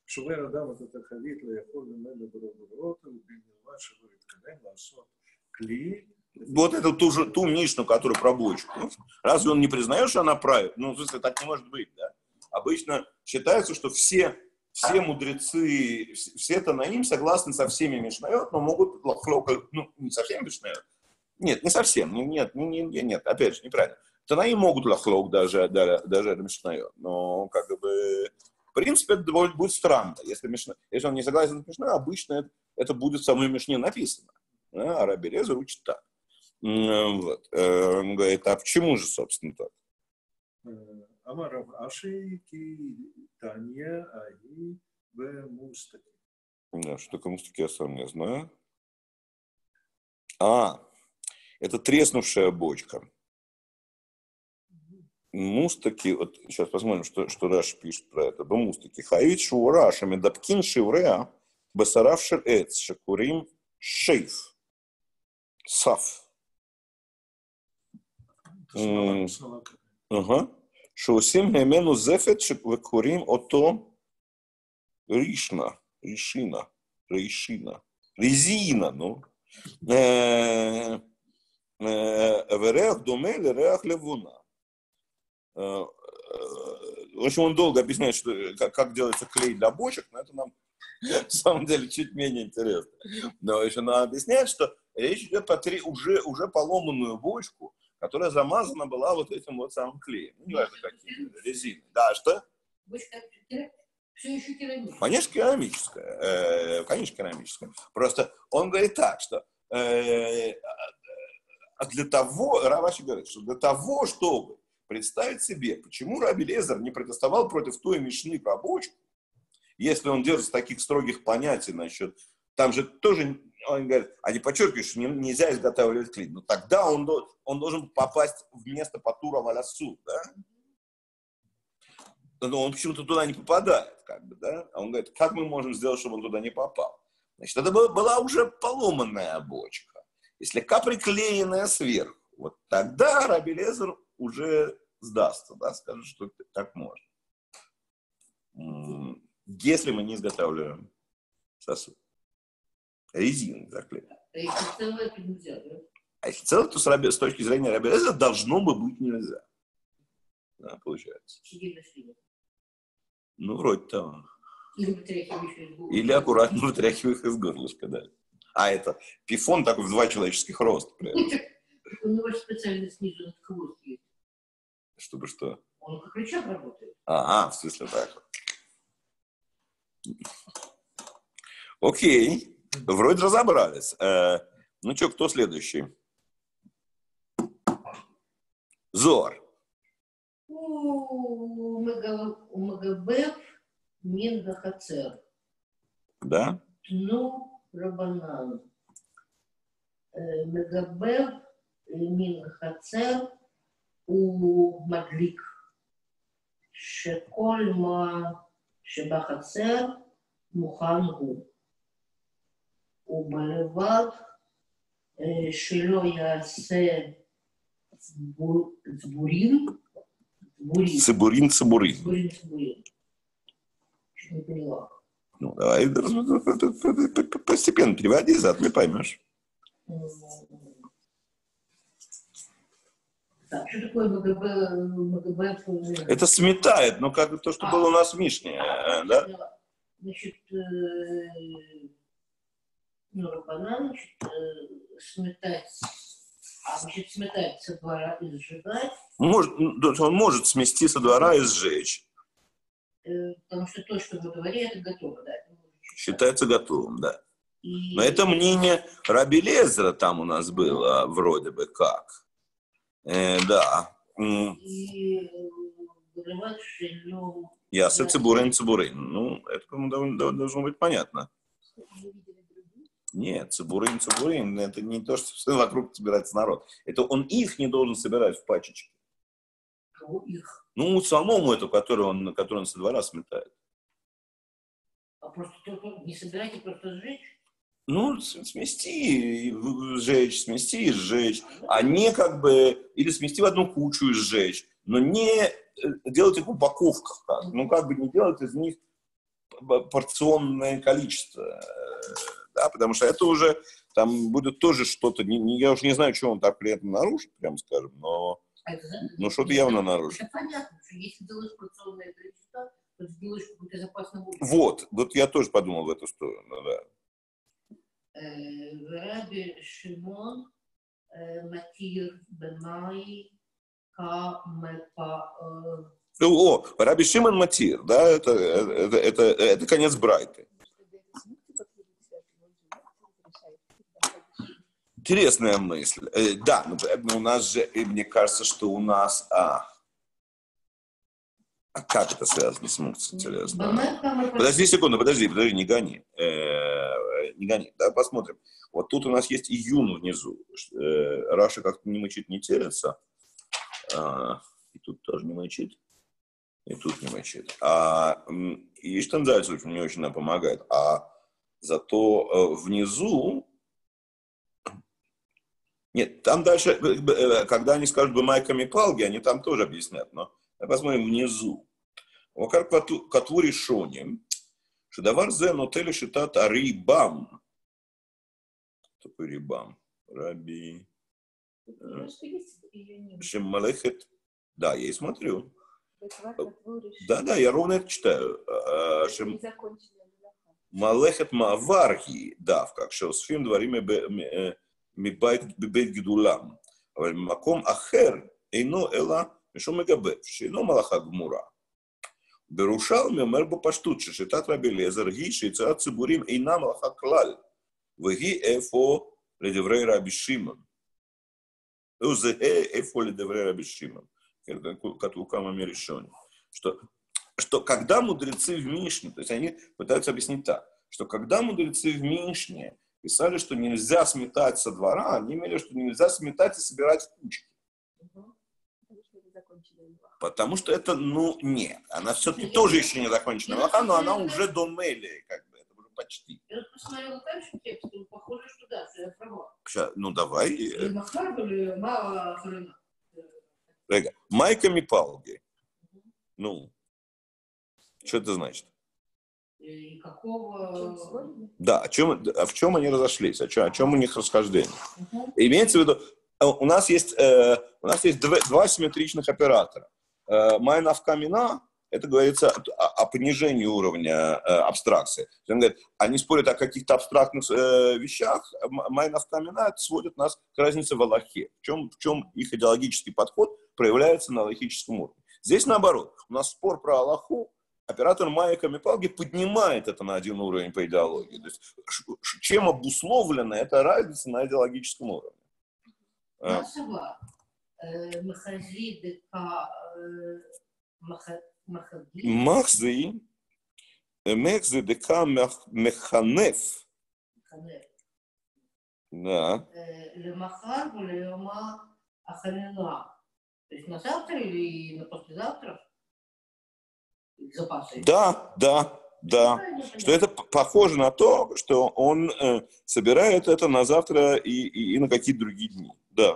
Вот эту ту, же, ту Мишну, которую про бочку. Разве он не признает, что она правит? Ну, в смысле, так не может быть, да? Обычно считается, что все, все мудрецы, все танаим согласны со всеми мишнайот, но могут лохлокать, ну, не со всеми мишнайот. Нет, не совсем, нет, не, не, нет, опять же, неправильно. Танаим могут лохлок даже, даже, даже мишнайот, но как бы, в принципе, это будет странно. Если, мишна, если он не согласен с мишнайот, обычно это, это будет в самой мишне написано. А Раби Элиэзер учит так. Вот. Он говорит, а почему же, собственно, так? Амар Рав Аши ки Танья аги в мустаки. Да, что такое мустаки, я сам не знаю. А, это треснувшая бочка. Мустаки, вот сейчас посмотрим, что, что Раши пишет про это. Мустаки. Хаивит шураша медапкин шивреа басарав шерец шакурим шейф. Саф. Ага. Шоусим гемену зефет шеквекурим ото ришна. Ришина. Ришина. Резина, ну. Верех доме лерех левуна. В общем, он долго объясняет, что, как, как делается клей для бочек, но это нам на самом деле чуть менее интересно. Но еще надо объяснять, что речь идет про три уже, уже поломанную бочку, которая замазана была вот этим вот самым клеем. Ну, не важно, какие резины. Да, что? Бочка все еще керамическая. Конечно, керамическая. Э, конечно, керамическая. Просто он говорит так, что э, для того, Раваши говорит, что для того, чтобы представить себе, почему Раби Элиэзер не протестовал против той мишны про бочку, если он держит таких строгих понятий насчет... Там же тоже, он говорит, они подчеркивают, что нельзя изготавливать клей. Но тогда он, он должен попасть в место патура валясу, да? Но он почему-то туда не попадает, как бы, да? А он говорит, как мы можем сделать, чтобы он туда не попал? Значит, это была уже поломанная бочка. И слегка приклеенная сверху. Вот тогда Раби Элиэзер уже сдастся, да, скажет, что так можно. Если мы не изготавливаем сосуд. Резину заклеим. А если целое, то нельзя, да? А если целое, то с, раби, с точки зрения Раби Элиэзера должно бы быть нельзя. Да, получается. Ну, вроде того. Или вытряхиваешь из горлышка. Или аккуратно вытряхиваешь из горлышка, да. А это пифон такой в два человеческих роста. У него же специально сниженный хвост есть. Чтобы что? Он как рычаг работает. Ага, в смысле так. Окей. Вроде разобрались. Э, ну что, кто следующий? Зоар. У Магабев Минга Хацер. Да? Ну, Рабанан. Магабев Минга Хацер у Мадлик. Шекольма Шебахацер Мухангу. У Балеват Шило Ясе Цбурин. Цибурин, цибурин. Цбурин, цбурин. Чуть не поняла. Ну, давай постепенно переводи, заодно поймешь. Так, что такое МГБ? МГБ? Это сметает, ну, как то, что а, было у нас в Мишне, а, да? Значит, э, ну, Рабанан, значит, э, сметать, а, значит, сметать со двора и сжигать. Может, он может смести со двора и сжечь. Э, потому что то, что во дворе, это готово, да? Это считается готовым, да. И... Но это мнение Раби Элиэзера там у нас было, вроде бы как. Э, да. И выливать шельем. Ясы цибурин, цибурин. Ну, это, по-моему, должно быть понятно. Нет, цибурин, цибурин, это не то, что вокруг собирается народ. Это он их не должен собирать в пачечке. Кого их? Ну, самому эту, которую он, которую он со двора сметает. А просто не собирайте, просто сжечь? Ну, смести, сжечь, смести и сжечь. А не как бы, или смести в одну кучу и сжечь. Но не делать их в упаковках. Так. Ну, как бы не делать из них порционное количество. Да, потому что это уже, там будет тоже что-то, не, не, я уже не знаю, что он так при этом нарушит, прям скажем, но, это, но что-то явно нарушит. Это понятно, что если делаешь порционное количество, Ты сделаешь какой-то запас на будущее. Вот, вот я тоже подумал в эту сторону, да. Раби Шимон матир бемай камепа. О, Раби Шимон матир, да, это, это, это, это конец Брайты. Интересная мысль. Э, да, но у нас же, мне кажется, что у нас... А, а как это связано с мукцией, интересно? Подожди секунду, подожди, подожди, не гони. Э, не гони. Да, посмотрим. Вот тут у нас есть июн внизу. Э, Раша как-то не мычит, не телится. А, и тут тоже не мычит. И тут не мычит. А, и Штанзальцев мне очень помогает. А зато э, внизу... Нет, там дальше, когда они скажут «бэмайками палги», они там тоже объяснят. Но посмотрим внизу. Вакар катву решоним, шедавар зе нотели шитат арибам. Что такое рибам? Раби... Шеммалехет. Да, я и смотрю. Да, да, я ровно это читаю. Шем... Малехет мааварги. Да, как шеосфим дворим מבית בבית גדולם, אבל במקום אחר אינו אלא משום מגבב, שאינו מלאכה גמורה. בירושלמי אומר בפשטות ששיטת רבי אליעזר היא שיצירת ציבורים אינה מלאכה כלל, והיא איפה לדברי רבי שמעון. זה איפה לדברי רבי שמעון. כתבו כמה מראשונים. Что, что когда мудрецы в Мишне, то есть они пытаются объяснить так, что когда мудрецы в Мишне писали, что нельзя сметать со двора, они имели, что нельзя сметать и собирать в кучки. Угу. Потому что это, ну, нет. Она все-таки я тоже я еще не закончена мелаха, но она уже до мели, как бы, это уже почти. Я посмотрел дальше текст, похоже, что да, что я права. Сейчас, ну, давай. Или махар, или мало хрена. Рега, майками палги. Угу. Ну, что это значит? И какого... Да, о чем, а в чем они разошлись, о чем, о чем у них расхождение. Uh-huh. Имеется в виду, у нас есть, э, у нас есть два, два симметричных оператора. Э, Майнавкамина, это говорится о, о понижении уровня э, абстракции. Он говорит, они спорят о каких-то абстрактных э, вещах, Майнавкамина это сводит нас к разнице в Аллахе. В чем, в чем их идеологический подход проявляется на аллахическом уровне. Здесь наоборот, у нас спор про Аллаху, оператор майками палги поднимает это на один уровень по идеологии. То есть, чем обусловлена эта разница на идеологическом уровне? Махзи, мехзи дека механеф. Да. Лемахар, лема ахарина. То есть на завтра или на послезавтра? Запасы. Да, да, да. Что это похоже на то, что он э, собирает это на завтра и, и, и на какие-то другие дни. Да.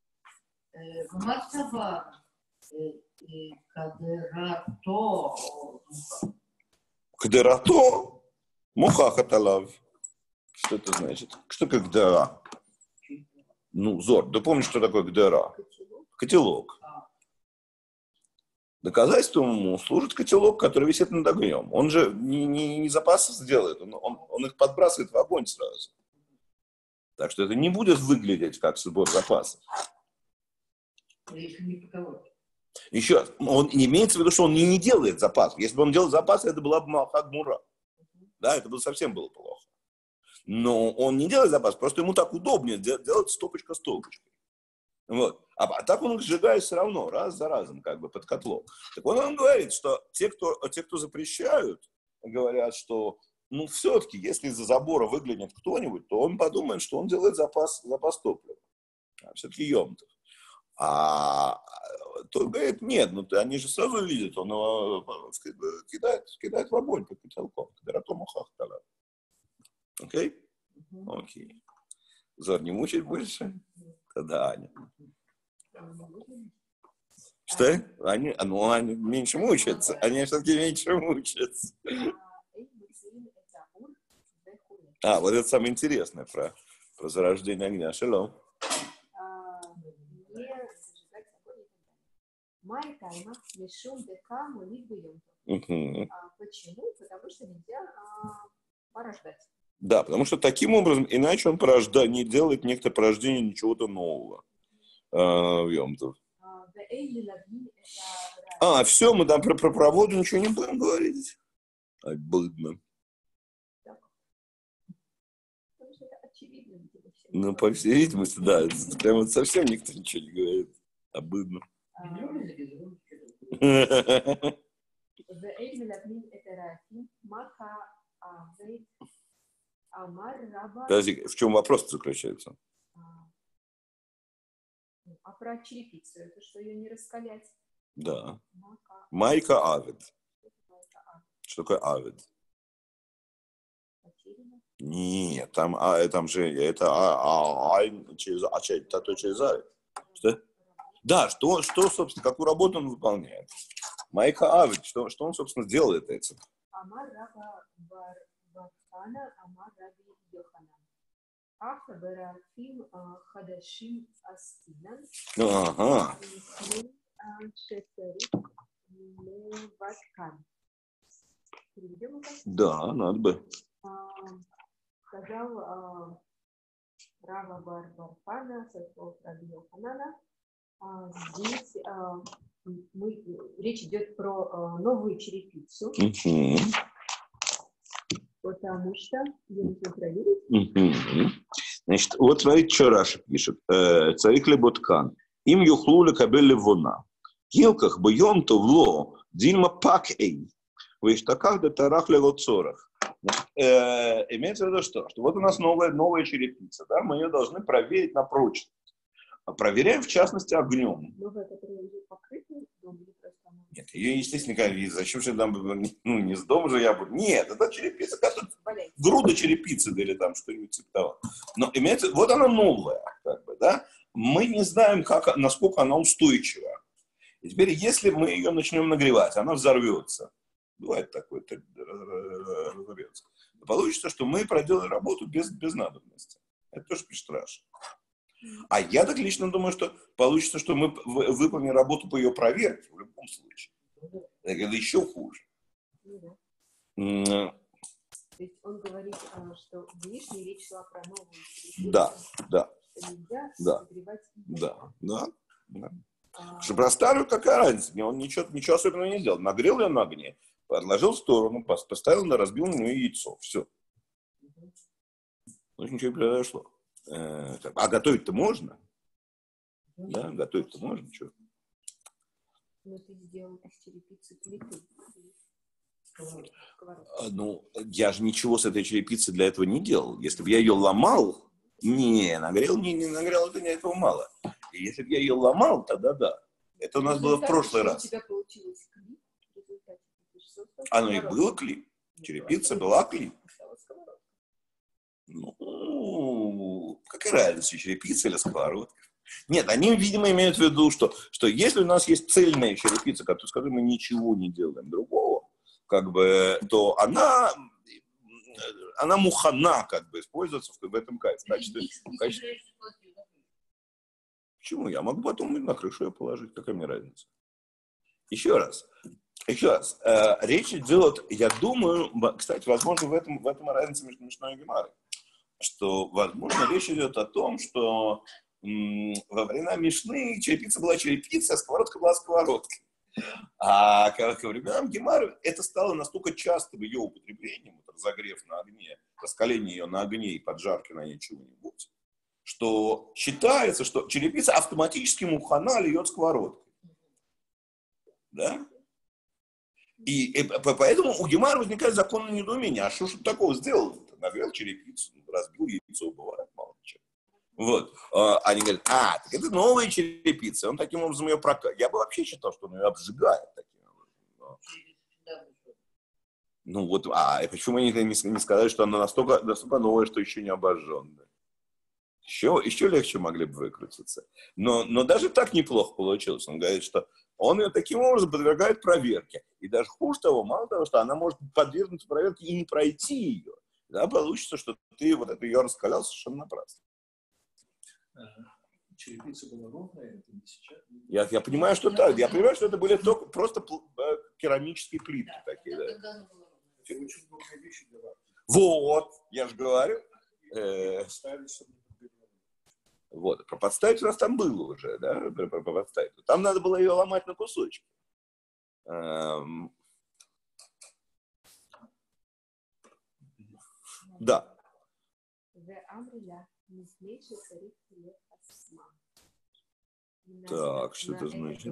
Кдерато мухахат алав. Что это значит? Что такое гдера? Ну, Зор, да помнишь, что такое гдера? Котелок. Доказательством ему служит котелок, который висит над огнем. Он же не, не, не запасы сделает, он, он, он их подбрасывает в огонь сразу. Так что это не будет выглядеть как сбор запасов. Еще раз, он не имеется в виду, что он не, не делает запас. Если бы он делал запасы, это была бы малаха гмура. Да, это бы совсем было плохо. Но он не делает запас, просто ему так удобнее делать стопочка стопочкой. Вот. А, а так он их сжигает все равно, раз за разом, как бы под котлом. Так он, он говорит, что те кто, те, кто запрещают, говорят, что ну все-таки, если из-за забора выглянет кто-нибудь, то он подумает, что он делает запас, запас топлива. А все-таки Йом-Тов. А тот говорит, нет, ну они же сразу видят, он его кидает, кидает в огонь под котелком. Окей? Окей. Зор, не мучить больше? Тогда Аня. Что? Они, ну, они меньше мучаются. Они все-таки меньше мучаются. А, вот это самое интересное про, про зарождение огня. Шалом. Майтайма, мишум дека молит бьем. Мгм. Почему? Потому что нельзя а, порождать. Да, потому что таким образом, иначе он порожда... не делает некто порождение ничего-то нового. А, в Йом-Тов. А, в Эйли Лаги это А, все, мы там про, про проводу ничего не будем говорить. Обидно. так. Потому что это очевидно. где все Ну, говорят. по всей видимости, да. Прям вот совсем никто ничего не говорит. Обидно. А, В Эйли Лаги это Рафи, Маха Авейт, Амар Раба. Подожди, в чем вопрос заключается? А, а про черепицу, это что ее не раскалять? Да. Мака, Майка Авид. Майка, а, Что такое Авид? потеряно. Нет, там, а, там же это а, а, а, через, а, через, то через Авид. Что? Да, что, что, собственно, какую работу он выполняет? Майка Авид, что, что он, собственно, делает этим? Амар Раба Бархана, Амар Раби Йоханан. Ахта Барафим Хадашим Астинан. Ага. Шестерик Леваткан. Переведем это? Да, надо бы. А, Сказал а, Рава Бар Бархана, со слов Раби Йоханана. А, Здесь а, мы, речь идет про а, новую черепицу, Мгм. потому что ее нужно проверить. Мгм. Значит, вот смотрите, что Раша пишет. Э, Царик леботкан. Им юхлу лекабель левона. Гилках бьем то вло. Дильма пак эй. В иштаках да тарах левоцорах. Имеется в виду что? Что вот у нас новая, новая черепица. Да? Мы ее должны проверить на прочность. А проверяем, в частности, огнем. Новая, которая уже покрыта, дом или просто она? Нет, ее, естественно, никак не видно. Зачем же там, ну, не с дома же я буду. Нет, это черепица, которая Валяется. груда черепицы или там что-нибудь типа того. Но имеется, вот она новая, как бы, да. Мы не знаем, как, насколько она устойчива. И теперь, если мы ее начнем нагревать, она взорвется. Бывает такое, это разорвется. Получится, что мы проделали работу без, без надобности. Это тоже пишет Раша. А я так лично думаю, что получится, что мы выполним работу по ее проверке в любом случае. Это еще хуже. Ну да. М, То есть он говорит, а, что внешне речь шла про новую черепицу, Да, да, что нельзя да. нагревать её. да, да. да. А, Что про старую какая разница? Он ничего, ничего особенного не сделал. Нагрел ее на огне, отложил в сторону, поставил, на разбил на нее яйцо. Все. Ну, ничего не произошло. Э, так, А готовить-то можно? Да, готовить-то можно. Что? Но ты сделал из черепицы плиту. Сковородку. А, Ну, я же ничего с этой черепицей для этого не делал. Если бы я ее ломал, не, нагрел, не, не нагрел, это для этого мало. И если бы я ее ломал, тогда да. Это у нас было в прошлый раз. У тебя получилось клей в результате. Ты же создал Оно и сковородку. было клей. Черепица была клей. Стала сковородка. Ну, какая разница, черепица или сковородка? Нет, они, видимо, имеют в виду, что, что если у нас есть цельная черепица, с которой мы ничего не делаем другого, как бы, то она, она мухана, как бы, используется в, в этом качестве. В качестве, в качестве... Почему? Я могу потом на крышу ее положить, какая мне разница? Еще раз. Еще раз. Э, речь идет, я думаю, кстати, возможно, в этом, в этом разница между Мишной и Гемарой, что, возможно, речь идет о том, что м, во времена Мишны черепица была черепицей, а сковородка была сковородкой. А к, к временам Гемары это стало настолько частым ее употреблением, вот, разогрев на огне, раскаление ее на огне и поджарки на ней чего-нибудь, что считается, что черепица автоматически мухана льет сковородкой. Да? И, и поэтому у Гемары возникает законное недоумение. А что же такого сделал? Нагрел черепицу, разбил яйцо, бывает мало чего. Вот. Они говорят, а, так это новая черепица. Он таким образом ее прокатывает. Я бы вообще считал, что он ее обжигает таким образом. Ну вот, а почему они не сказали, что она настолько, настолько новая, что еще не обожженная? Еще, еще легче могли бы выкрутиться. Но, но даже так неплохо получилось. Он говорит, что он ее таким образом подвергает проверке. И даже хуже того, мало того, что она может подвергнуться проверке и не пройти ее. Да, получится, что ты вот это ее раскалял совершенно напрасно. черепица была ровная, это не сейчас. Я, я понимаю, что да, я понимаю, что это были только просто керамические плитки такие. Да. Очень много вещи для вас. Вот, я же говорю. Э, вот, про подставить у нас там было уже, да, про, про, про подставить. Там надо было ее ломать на кусочки. Эм, да. Так, что это значит?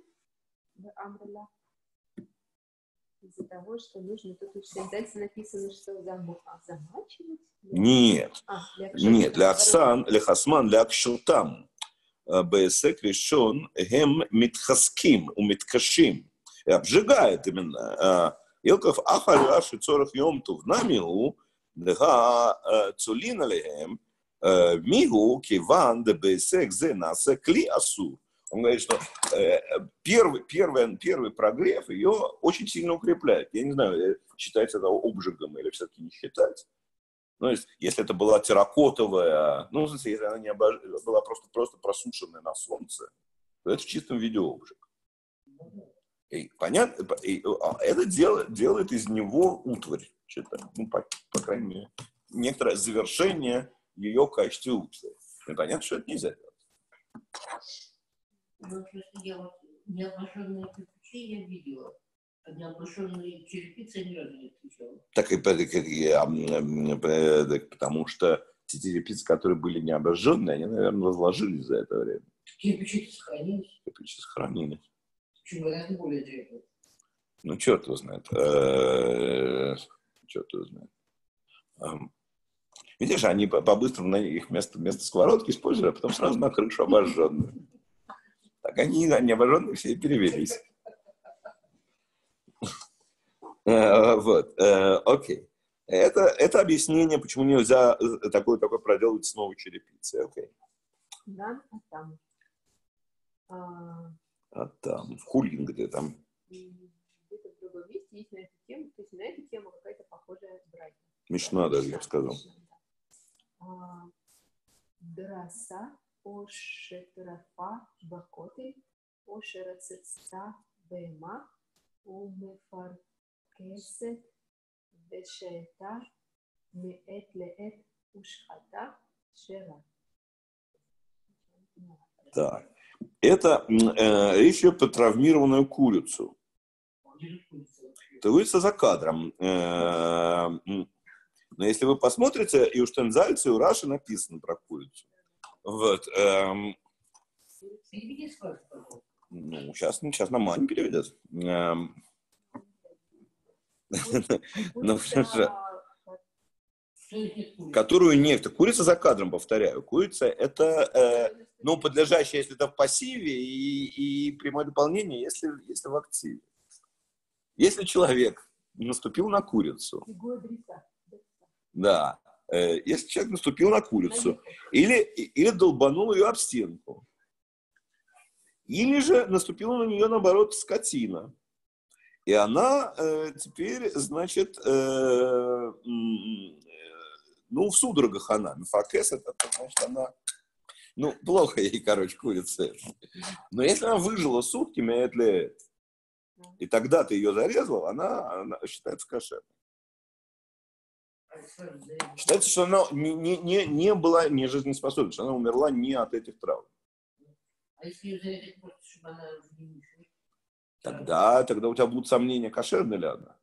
Из-за того, что нужно, тут в сентенции написано, что замачивать? Нет, а, нет, для Ахсан, для Хасман, для Акшутам, Бесек решен, гем митхаским, умиткашим, обжигает именно. Илков ахаля шицорах йом тувнамиу, дега цулин алехем, мигу киван де бесек зе насе кли асур. Он говорит, что э, первый, первый, первый прогрев ее очень сильно укрепляет. Я не знаю, считается это обжигом или все-таки не считается. Ну, если это была терракотовая, ну, в смысле, если она не обож... была просто, просто просушенная на солнце, то это в чистом виде обжиг. И, понятно? И, это делает, делает из него утварь. Ну, по, по крайней мере, некоторое завершение ее в качестве утвари. И понятно, что это нельзя делать. Ну, я вот необожженные кирпичи я видела, а необожженные черепицы ни разу не встречала. Так и потому что те черепицы, которые были необожженные, они, наверное, разложились за это время. Кирпичи сохранились. Кирпичи сохранились. Почему это более древнее? Ну, черт его знает. Черт его знает. Видишь, они по-быстрому на их вместо, вместо сковородки использовали, а потом сразу на крышу обожженную. Так они, не обожженные, все перевелись. Вот, окей. Это, это объяснение, почему нельзя такое, такое проделать с новой черепицей. Окей. Да, а там? А там, в Хулин, где там? Где-то в другом месте есть на эту тему, то есть на эту тему какая-то похожая братья. Мишна даже, я бы сказал. Драса о шетрафа бакоты, о шерацеца бема, о мефаркесет вешета меэт леэт ушхата шера. Так. Это э, речь идет про травмированную курицу. Курица за кадром. Э, но если вы посмотрите, и у Штензальца, и у Раши написано про курицу. Вот. Эм, ну, сейчас, сейчас на мань переведет. Эм, ну, которую нет. Курица за кадром, повторяю. Курица это, э, ну, подлежащая, если это в пассиве, и, и прямое дополнение, если, если в активе. Если человек наступил на курицу, да, э, если человек наступил на курицу, или, или долбанул ее об стенку, или же наступила на нее, наоборот, скотина, и она э, теперь, значит, э, ну, в судорогах она. Мефакес, это значит, она, ну, плохо ей, короче, курица. Но если она выжила сутки, это, и тогда ты ее зарезал, она, она считается кошерной. Считается, что она не, не, не, не была не жизнеспособна, что она умерла не от этих травм. А если ее зарезать, просто, чтобы она не ушла? Тогда, тогда у тебя будут сомнения, кошерна ли она.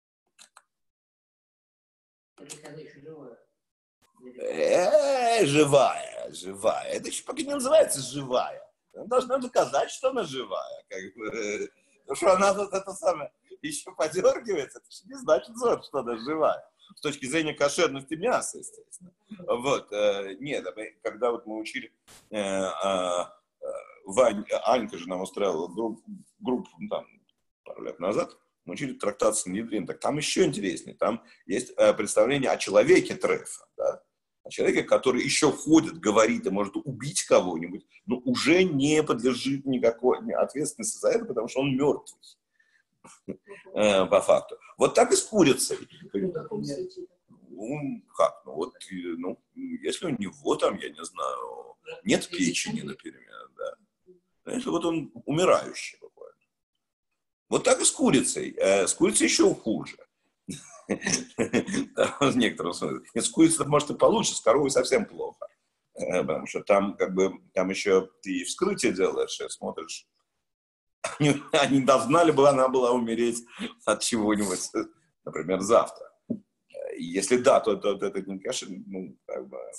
Э, живая, живая. Это еще пока не называется живая. Она должна доказать, что она живая. Как бы. Потому что она вот это самое еще подергивается, это не значит, что она живая. С точки зрения кошерности мяса, естественно. Вот. Нет, когда вот мы учили, Вань, Анька же нам устраивала группу, группу ну, там, пару лет назад, мы учили трактат Санедрин, так там еще интереснее. Там есть представление о человеке Трефа, да? О человеке, который еще ходит, говорит и может убить кого-нибудь, но уже не подлежит никакой ответственности за это, потому что он мертвый. По факту. Вот так и с курицей. Ну, как? Ну, вот, ну, если у него там, я не знаю, нет печени, например, да. Знаете, вот он умирающий буквально. Вот так и с курицей. С курицей еще хуже. В некотором смысле. С курицей, может, и получше, с коровой совсем плохо. Потому что там, как бы, там еще ты вскрытие делаешь, и смотришь, а не должна ли была она была умереть от чего-нибудь, например, завтра. Если да, то, то, то это не каша, ну, как бы...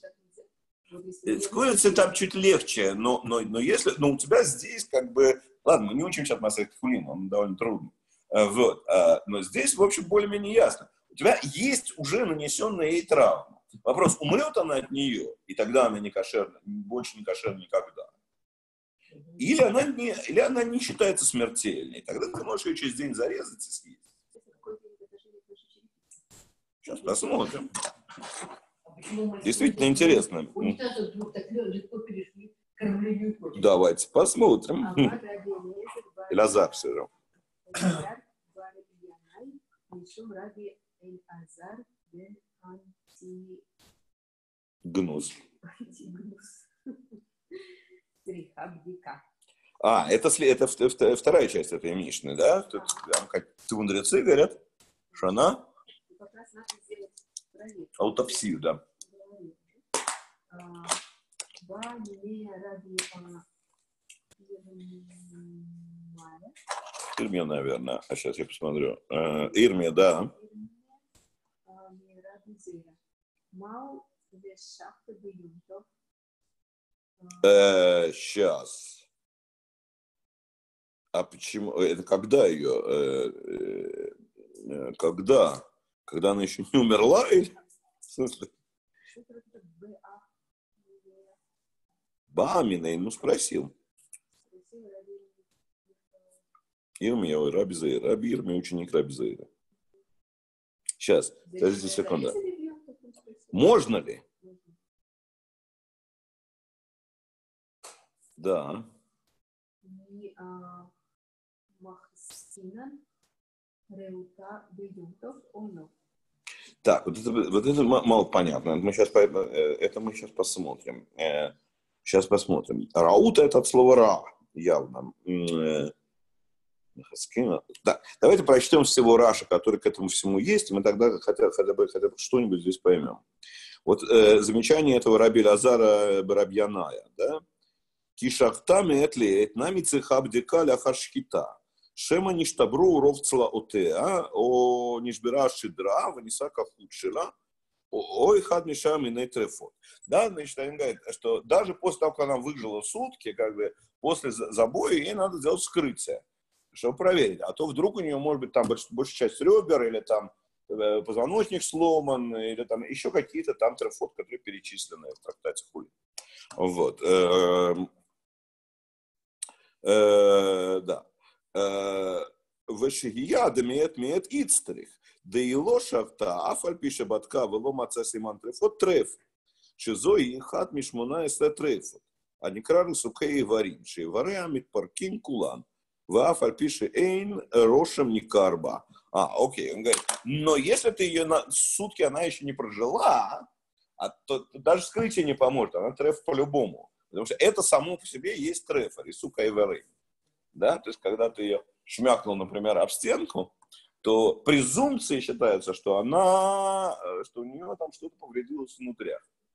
С курицей там чуть легче, но, но, но если, но у тебя здесь как бы, ладно, мы не учим сейчас Масехет Хулин, он довольно трудный, вот, но здесь, в общем, более-менее ясно. У тебя есть уже нанесенная ей травма. Вопрос, умрет она от нее, и тогда она не кошерна, больше не кошерна никогда. Или она не, или она не считается смертельной, тогда ты можешь ее через день зарезать и съесть. Сейчас посмотрим. Действительно интересно. Давайте посмотрим. Элазар все равно. Гнус. А, это, это вторая часть этой Мишны, да? Тут мудрецы говорят, что она аутопсию, да. Ирмия, наверное. А сейчас я посмотрю. Ирмия, да. Э, сейчас. А почему? Это когда ее? Э, э, когда? Когда она еще не умерла? Или? В смысле? Баамина, ему спросил. Ирмия, ой, Раби Зеир. Раби Ирмия, ученик Раби Зеира. Сейчас, подождите секунду. Можно ли? Да. Так, вот это, вот это мало понятно. Мы сейчас, это мы сейчас посмотрим. Сейчас посмотрим. Раута — это от слова ра, явно. Да. Давайте прочтем всего Раша, который к этому всему есть, и мы тогда хотя, хотя, бы, хотя бы что-нибудь здесь поймем. Вот э, замечание этого Раби Лазара Барабьяная, да? Кишахтами этлеет нами цехабдека ляхашкита. Шема ништабру ровцла отеа, о нишбира шидра, ванисака худшила, ой хад мишам и нейтрефот. Да, значит, они говорят, что даже после того, как она выжила сутки, как бы после забоя, ей надо сделать вскрытие, чтобы проверить. А то вдруг у нее, может быть, там большая часть ребер, или там позвоночник сломан, или там еще какие-то там трефот, которые перечислены в трактате Хулин. Вот. Да. Вешигия демиет миет ицтрих. Да и лошавта, афаль пише батка, вело маца симан трефот треф. Шизой и хат мишмуна эсте трефот. А не крары сукей варим. Ши варе амит паркин кулан. Вафаль пише эйн рошем не карба. А, окей, он говорит, но если ты ее на сутки, она еще не прожила, а то, то даже вскрытие не поможет, она треф по-любому. Потому что это само по себе есть треф, и сука и варим. Да, то есть, когда ты ее шмякнул, например, об стенку, то презумпцией считается, что она, что у нее там что-то повредилось внутри.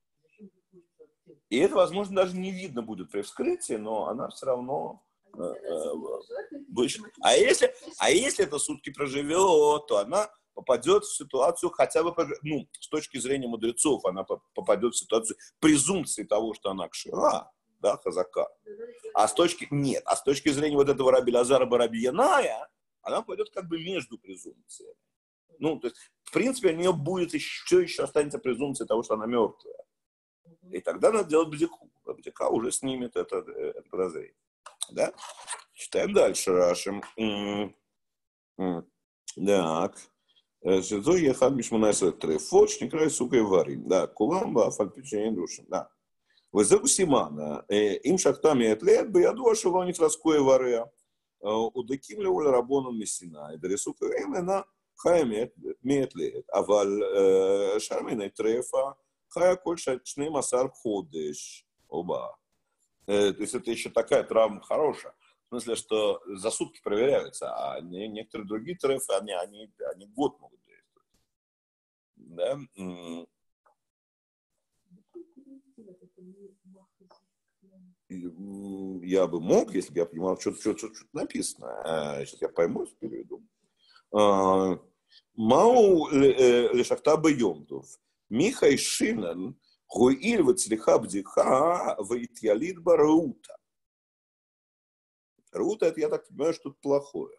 И это, возможно, даже не видно будет при вскрытии, но она все равно э, э, будет. А если, а если это сутки проживет, то она попадет в ситуацию хотя бы, ну, с точки зрения мудрецов, она попадет в ситуацию презумпции того, что она кшира, да, хазака. А с точки, нет, а с точки зрения вот этого Раби Лазара Барабьяная, она пойдет как бы между презумпциями. Ну, то есть, в принципе, у нее будет еще, еще останется презумпция того, что она мертвая. И тогда надо делать бдику. А бдика уже снимет это, это подозрение. Да? Читаем дальше, Раши. Так. Шизой ехад мишмунайсет трефот, шникрай сука и варим. Да, куламба, фальпичен душим. Да. Везеу симана. Им шахтами этлет, бияду шелонит раскоя варя. Удаким леуля рабоном мессина. И дарисука именно חיה מעת לעת, אבל שאר מיני טרפה חיה כל שנים עשר חודש, оба. То есть это еще такая травма хорошая. В смысле, что за сутки проверяются, а некоторые другие трефы, они, они, они год могут действовать. Да? Я бы мог, если бы я понимал, что что-то написано. Сейчас я пойму, переведу. Мау лешахта бьемтов. Михай шинан гуиль вацлиха бдиха ваитьялит бараута. Рута, это, я так понимаю, что-то плохое.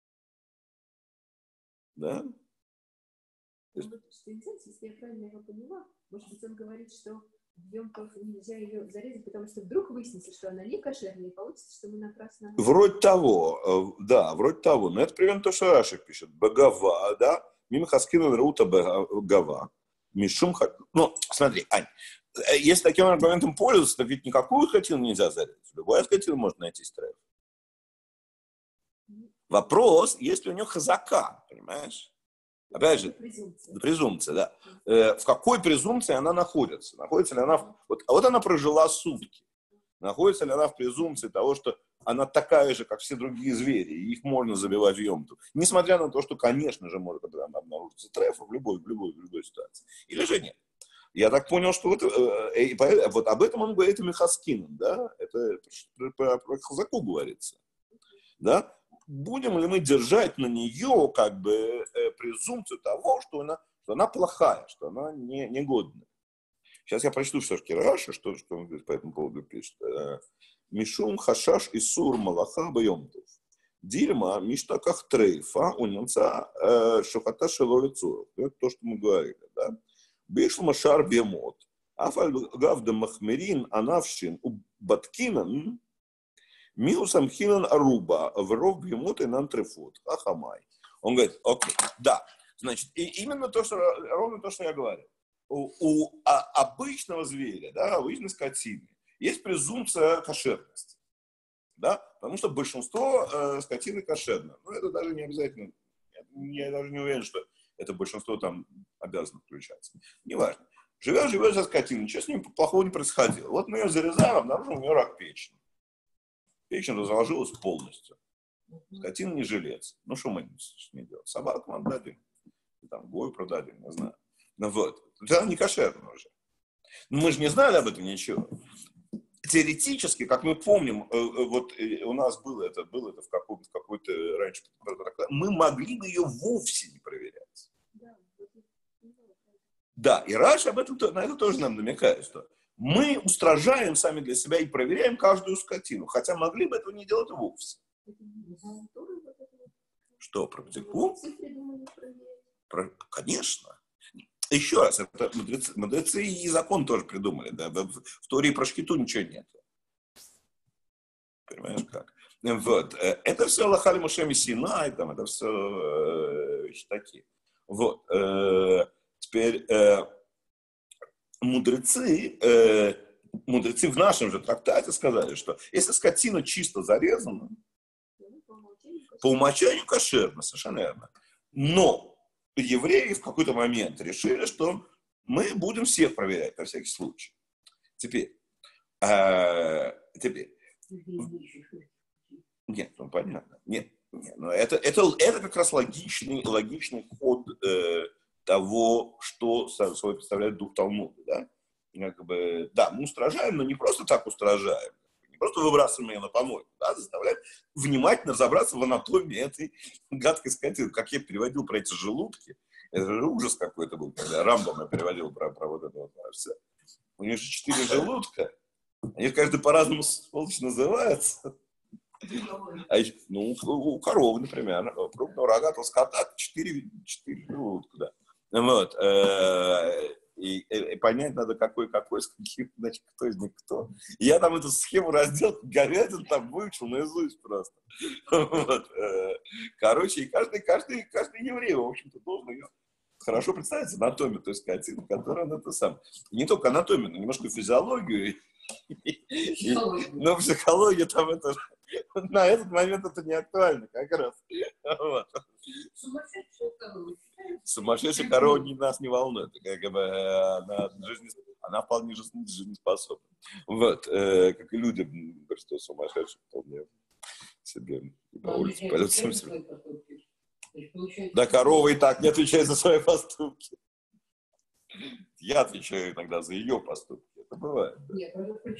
Да? Что, если я правильно его поняла, может быть, он говорит, что в Йом-Тов нельзя ее зарезать, потому что вдруг выяснится, что она не кошерная, и получится, что мы напрасно... Вроде того, да, вроде того. Но это примерно то, что Раши пишет. Багава, да? Мимо хаскина рута багава. Мишум хат... Ну, смотри, Ань, если таким аргументом пользоваться, то ведь никакую скотину нельзя зарезать. Любая скотина может найти стресс. Вопрос, есть ли у нее хазака, понимаешь? Опять же, презумпция, презумпция да. Э, в какой презумпции она находится? Находится ли она... В... Вот, а вот она прожила сутки. Находится ли она в презумпции того, что она такая же, как все другие звери, и их можно забивать в Йом-Тов? Несмотря на то, что, конечно же, может обнаружиться трефа в любой, в любой, в любой ситуации. Или же нет? Я так понял, что вот, э, э, вот об этом он говорит Михаскинен, да? Это про, про хазаку говорится. Да? Будем ли мы держать на нее как бы э, презумпцию того, что она, что она плохая, что она не, негодная. Сейчас я прочту все-таки Раши, что, что он по этому поводу пишет. Мишум хашаш исур малаха бьемтов. Дильма миштаках трейфа у немца шухата шелолицу. Это то, что мы говорили. Да? Бишл машар бемот. Афаль гавда махмерин анавшин у баткинан. Миусам хинан аруба, вров бьемут и нантрефут. Ахамай. Он говорит, окей, да. Значит, и именно то, что, ровно то, что я говорю. У, у а, обычного зверя, да, обычной скотины, есть презумпция кошерности. Да? Потому что большинство э, скотины кошерно. Но это даже не обязательно. Я, я даже не уверен, что это большинство там обязано включаться. Неважно. Живет, живет за скотиной, ничего с ним плохого не происходило. Вот мы ее зарезаем, обнаружим у нее рак печени. Печень разложилась полностью. Скотина не жилец. Ну, что мы с ней делаем? Собаку нам дадим. Там, гою продадим, не знаю. Ну, вот. Это не кошерно уже. Но мы же не знали об этом ничего. Теоретически, как мы помним, вот у нас было это, было это в какой-то, в какой-то раньше, мы могли бы ее вовсе не проверять. Да, и Раши об этом, на это тоже нам намекает, что мы устражаем сами для себя и проверяем каждую скотину, хотя могли бы этого не делать вовсе. Что, про бдику? Про... Конечно. Еще раз, это мудрецы, мудрецы и закон тоже придумали. Да? В Торе про шхиту ничего нет. Понимаешь, как? Вот. Это все Лахали Моше Синай, там, это все э, такие. Вот. Э, теперь э, мудрецы, э, мудрецы в нашем же трактате сказали, что если скотина чисто зарезана, по умолчанию кошерно, совершенно верно. Но евреи в какой-то момент решили, что мы будем всех проверять на всякий случай. Теперь, э, теперь, нет, ну понятно, нет, нет, но это, это, это как раз логичный, логичный ход э, того, что собой представляет дух Талмуда, да? Как бы, да, мы устражаем, но не просто так устражаем, не просто выбрасываем ее на помойку, да, заставляем внимательно разобраться в анатомии этой гадкой скотины. Как я переводил про эти желудки, это же ужас какой-то был, когда Рамбам я переводил про, про вот это вот все. У них же четыре желудка, они каждый по-разному сволочь называется. А еще, ну, у коровы, например, крупного рогатого скота четыре, четыре желудка, да. Вот. И, и, и понять надо, какой, какой, с каким, значит, кто из них кто. И я там эту схему раздел говядин там выучил наизусть просто. Вот. Короче, и каждый, каждый, каждый еврей, в общем-то, должен ее хорошо представить анатомию той скотины, которая она то сам. Не только анатомию, но немножко физиологию. Но психология там это... На этот момент это не актуально, как раз. Вот. Сумасшедшая корова не, нас не волнует. Как бы, она, жизнь, она вполне жизнеспособна. Вот, э, как и люди, что сумасшедшие вполне себе по улице пойдут. Да, корова и так не отвечает за свои поступки. Я отвечаю иногда за ее поступки. Это бывает. Нет,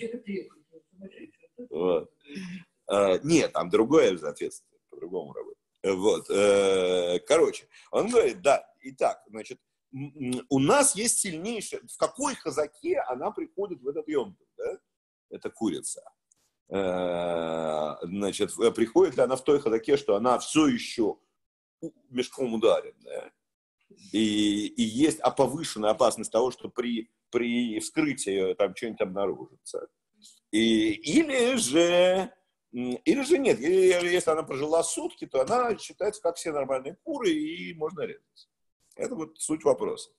вот. а, нет, там другое безответственное, по-другому работает. Вот. Э, короче, он говорит, да, итак, значит, у нас есть сильнейшая... В какой хазаке она приходит в этот йом, да? Это курица. Э, значит, приходит ли она в той хазаке, что она все еще мешком ударит, да? И, и есть а повышенная опасность того, что при, при вскрытии там что-нибудь обнаружится. И, или же... Или же нет, если она прожила сутки, то она считается как все нормальные куры и можно резать. Это вот суть вопроса.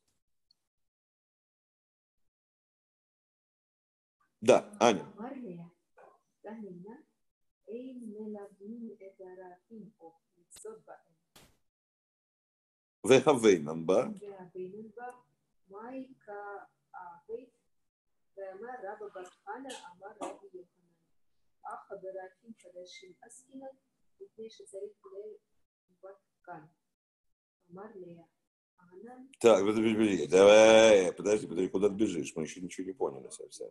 Да, Аня. Вехавейнан ба. Так, подожди, давай, подожди, подожди, куда ты бежишь? Мы еще ничего не поняли совсем.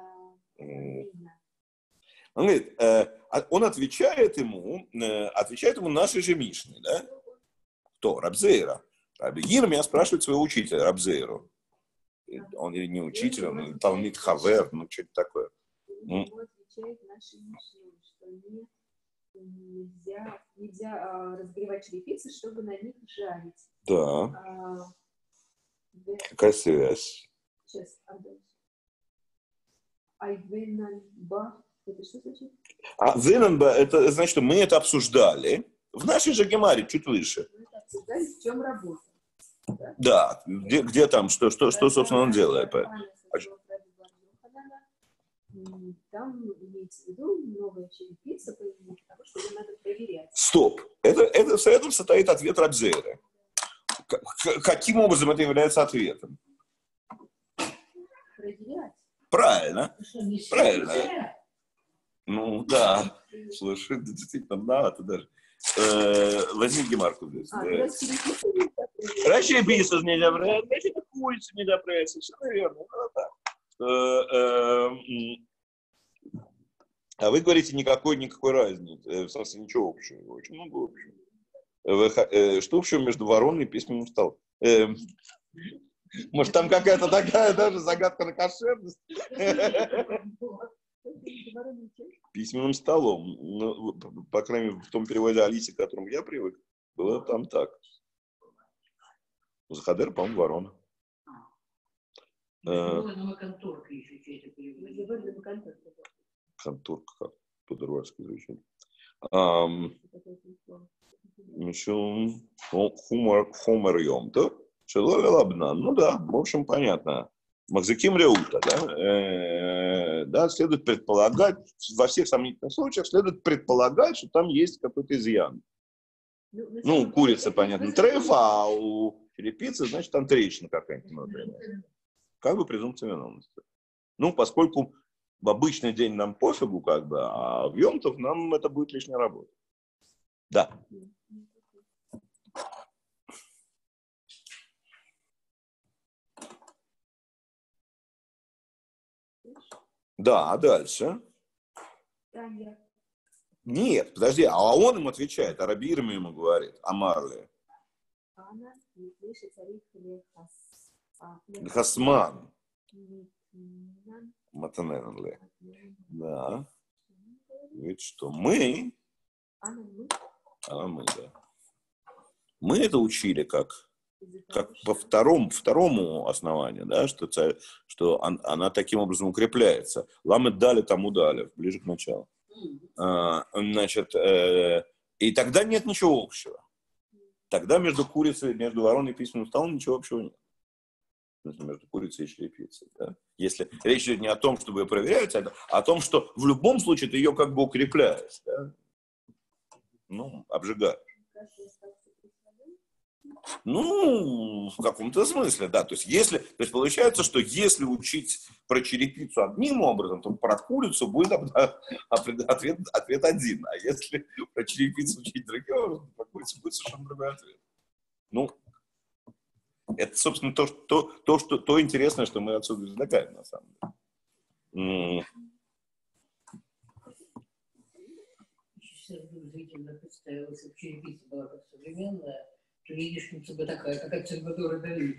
Он говорит, он отвечает ему, отвечает ему нашей же Мишне, да? Кто? Рабзейра. Раби Йирмия спрашивает своего учителя, Рабзейру. Он или не учитель, он Талмид Хавер, ну что-то такое. Нашей Мишне, что не, нельзя, нельзя а, разогревать черепицы, чтобы на них жарить. Да. А, в... Какая связь? Сейчас, отдам. Айвенанба, это что значит? А венанба, это значит, что мы это обсуждали в нашей же Гемаре, чуть выше. Мы это обсуждали, в чем работа. Да, да. Где, где там, что, что, что собственно, он делает. Там имеется в виду новая черепица, потому что ее надо проверять. Стоп. Это, это, в этом состоит ответ Рабзейра. Каким образом это является ответом? Проверять. Правильно. Правильно. Ну, да. Слушай, действительно, да, ты даже... Э, возьми Гемарку здесь. А, да. Черепица нельзя брать, значит, курица не допрется. Все наверное. Ну, так. А вы говорите, никакой, никакой разницы, в смысле, ничего общего, очень много общего. Что общего между вороной и письменным столом? Может, там какая-то такая даже загадка на кошерность? Письменным столом. Ну, по крайней мере, в том переводе Алисе, к которому я привык, было там так. Захадер, по-моему, ворона. Конторка еще что-то. Конторка, как по-дурацки звучит. Еще хумор йом, да? Шелове лабнан. Ну да, в общем, понятно. Махзаким реута, да? Да, следует предполагать, во всех сомнительных случаях следует предполагать, что там есть какой-то изъян. Ну, у курицы, понятно, треф, а у черепицы, значит, там трещина какая-нибудь внутри. Как бы презумпция виновности. Ну, поскольку в обычный день нам пофигу, как бы, а в Йом-Тов нам это будет лишняя работа. Да. Да, а дальше? Нет, подожди, а он ему отвечает, а Раби Йирмия ему говорит, Амарле. Хасман. Матаненли. Да. Ведь что мы, а мы, да. Мы это учили как, как по второму, второму основанию, да, что, царь, что он, она таким образом укрепляется. Ламет дали, тому дали, ближе к началу. А, значит, э, и тогда нет ничего общего. Тогда между курицей, между вороной и письменным столом ничего общего нет. Между курицей и черепицей. Да? Если речь идет не о том, чтобы ее проверять, а о том, что в любом случае ты ее как бы укрепляешь. Да? Ну, обжигаешь. Ну, в каком-то смысле, да. То есть, если, то есть получается, что если учить про черепицу одним образом, то про курицу будет ответ, ответ один. А если про черепицу учить другим образом, то про курицу будет совершенно другой ответ. Ну, это, собственно, то, то, то, что, то интересное, что мы отсюда извлекаем, на самом деле. Зрительно представилась, если черепица была как современная, то яичница бы такая, как от Сальвадора Дали.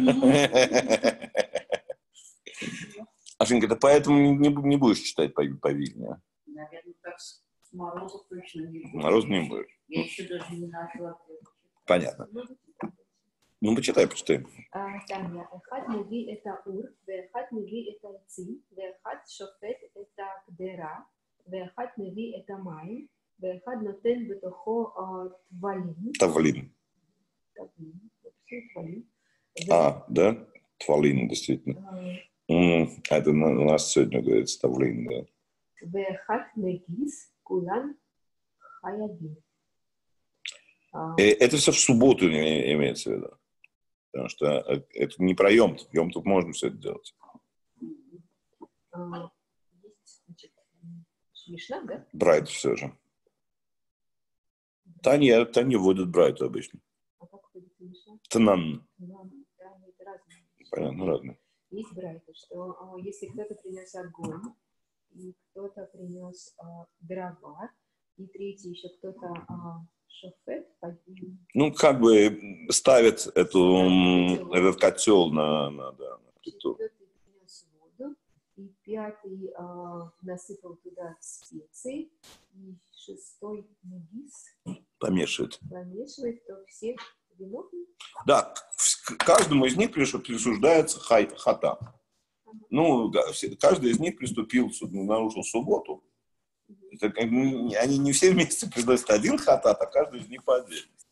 Ашенька, ты поэтому не, не будешь читать по, по Вильне? Наверное, так с Морозов точно не будет. Мороз не будешь. Я еще даже не нашла. Понятно. Ну, почитай, почитай. Таня, אחד מביא את האור, ואחד מביא את העצים, ואחד שופט את הקדרה, ואחד מביא את המים, ואחד נותן בתוכו טבלים. Тавлин. טבלים. А, да? Твалин, действительно. Mm, это у нас сегодня говорится Тавлин, да. ואחד מגיס, כולן חייבים. Это все в субботу имеется в виду. Потому что это не про Йом Тов. Йом Тов можно все это делать. Есть, значит, Мишна, да? Брайт все же. Таня, Таня вводит Брайту обычно. А как ходит Мишна? Танан. Таня, это разные. Понятно, разные. Есть Брайта, что а, если кто-то принес огонь, и кто-то принес а, дрова, и третий еще кто-то а, шофет, один. Ну, как бы ставит эту, этот котел на, на, да, на плиту. Четвертый принес воду, и пятый а, насыпал туда специи, и шестой мегис Помешивает. помешивает, то все виновны. Да, к каждому из них присуждается хай, хата. Ну, каждый из них приступил, нарушил субботу. Это, они не все вместе приносят один хатат, а каждый из них по отдельности.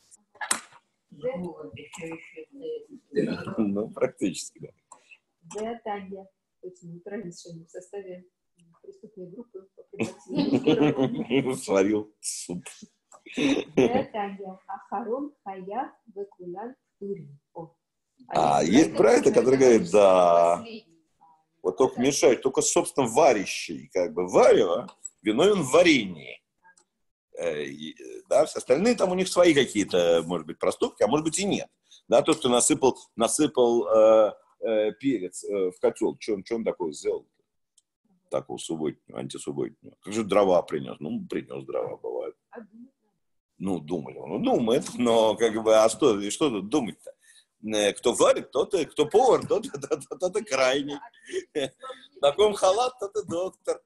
Ну, практически, да. Да, Таня, очень традиционно в составе преступной группы по предотвращению. Сварил суп. Да, Таня, Ахарон, Хая, Векулян, Турин. А, есть Брайта, который говорит, да, вот только мешает, только, собственно, варящий, как бы, варево, виновен в варенье. Да, все остальные там у них свои какие-то, может быть, проступки, а может быть и нет. Да, тот, кто насыпал, насыпал э, э, перец э, в котел, что он, что он такое сделал? Такого субботнего, антисубботнего. Как же дрова принес? Ну, принес дрова, бывает. Ну, думали, ну, думает, но как бы, а что, что тут думать-то? Кто варит, тот, кто повар, тот, тот, тот, тот и крайний. На ком халат, тот и доктор.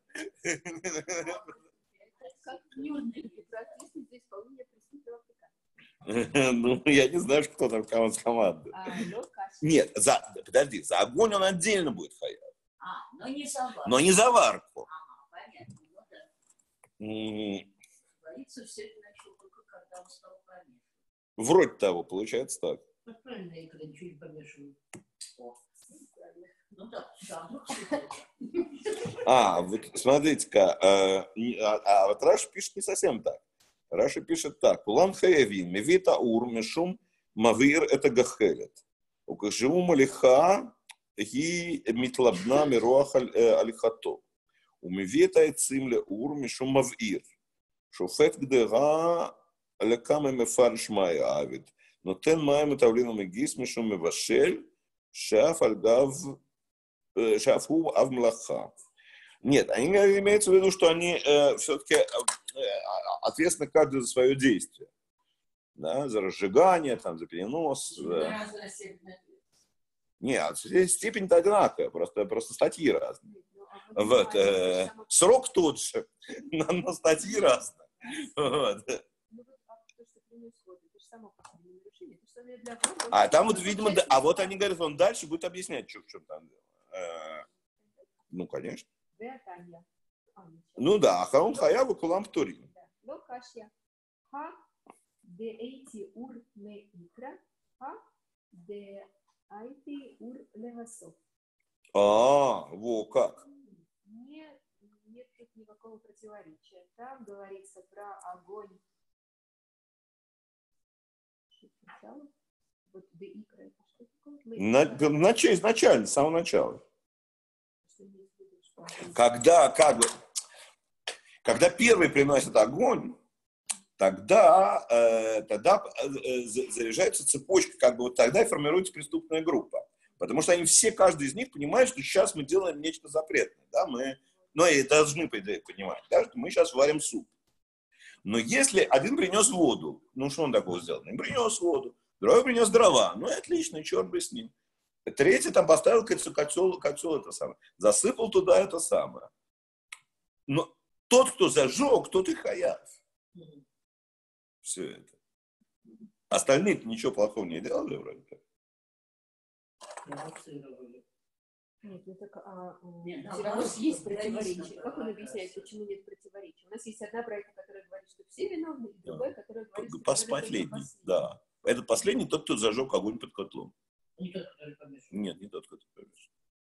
Ну, я не знаю, кто там кого с команды. Нет, за, подожди, за огонь он отдельно будет хаяв. А, но не за варку. Но не за варку. Ага, понятно, ну да. Mm. Творится все это начало только когда он стал помешан. Вроде того, получается так. Ну, правильно, я когда ничего не помешиваю. О, ну да, да, ну А, вот смотрите-ка, а, а, а вот Раша пишет не совсем так. Раша пишет так. Улан хаявин, мевита ур, мешум, мавир, это гахелет. Укажу малиха, ги митлабна мируах алихато. Умевита и цимле ур, мешум мавир. Шофет гдера, лекаме мефарш майя авид. Но тен майя метавлину мегис, мешум мевашель, шаф альгав, шафу авмлаха. Нет, они имеются в виду, что они э, все-таки э, ответственны каждый за свое действие. Да, за разжигание, там, за перенос. Да. Нет, здесь степень-то одинаковая, просто, просто статьи разные. Вот, э, срок тот же, но, но статьи разные. Вот. А там вот, видимо, да, а вот они говорят, он дальше будет объяснять, что, что там дело. Э, ну, конечно. Ну да, Ахарон Хаяву Кулам Птурим. А, во как. Нет, нет тут никакого противоречия. Там говорится про огонь. Вот деикра это что такое? На, на, изначально, с самого начала. Когда, как бы, когда первый приносит огонь, тогда, э, тогда э, заряжается цепочка, как бы вот тогда и формируется преступная группа. Потому что они все, каждый из них понимает, что сейчас мы делаем нечто запретное. Да? Мы, ну и должны понимать, да, что мы сейчас варим суп. Но если один принес воду, ну что он такого сделал? Он принес воду, другой принес дрова, ну и отлично, черт бы с ним. Третий там поставил котел, котел это самое, засыпал туда это самое. Но тот, кто зажег, тот и хаяв. Все это. Остальные-то ничего плохого не делали вроде как. Нет, ну так а, нет, все равно есть противоречие. Как он объясняет, почему нет противоречия? У нас есть одна братья, которая говорит, что все виновны, и другая, которая говорит, что Пос- последний, да. Этот последний тот, кто зажег огонь под котлом. Не тот, который помешал. Нет, не тот, который помешал.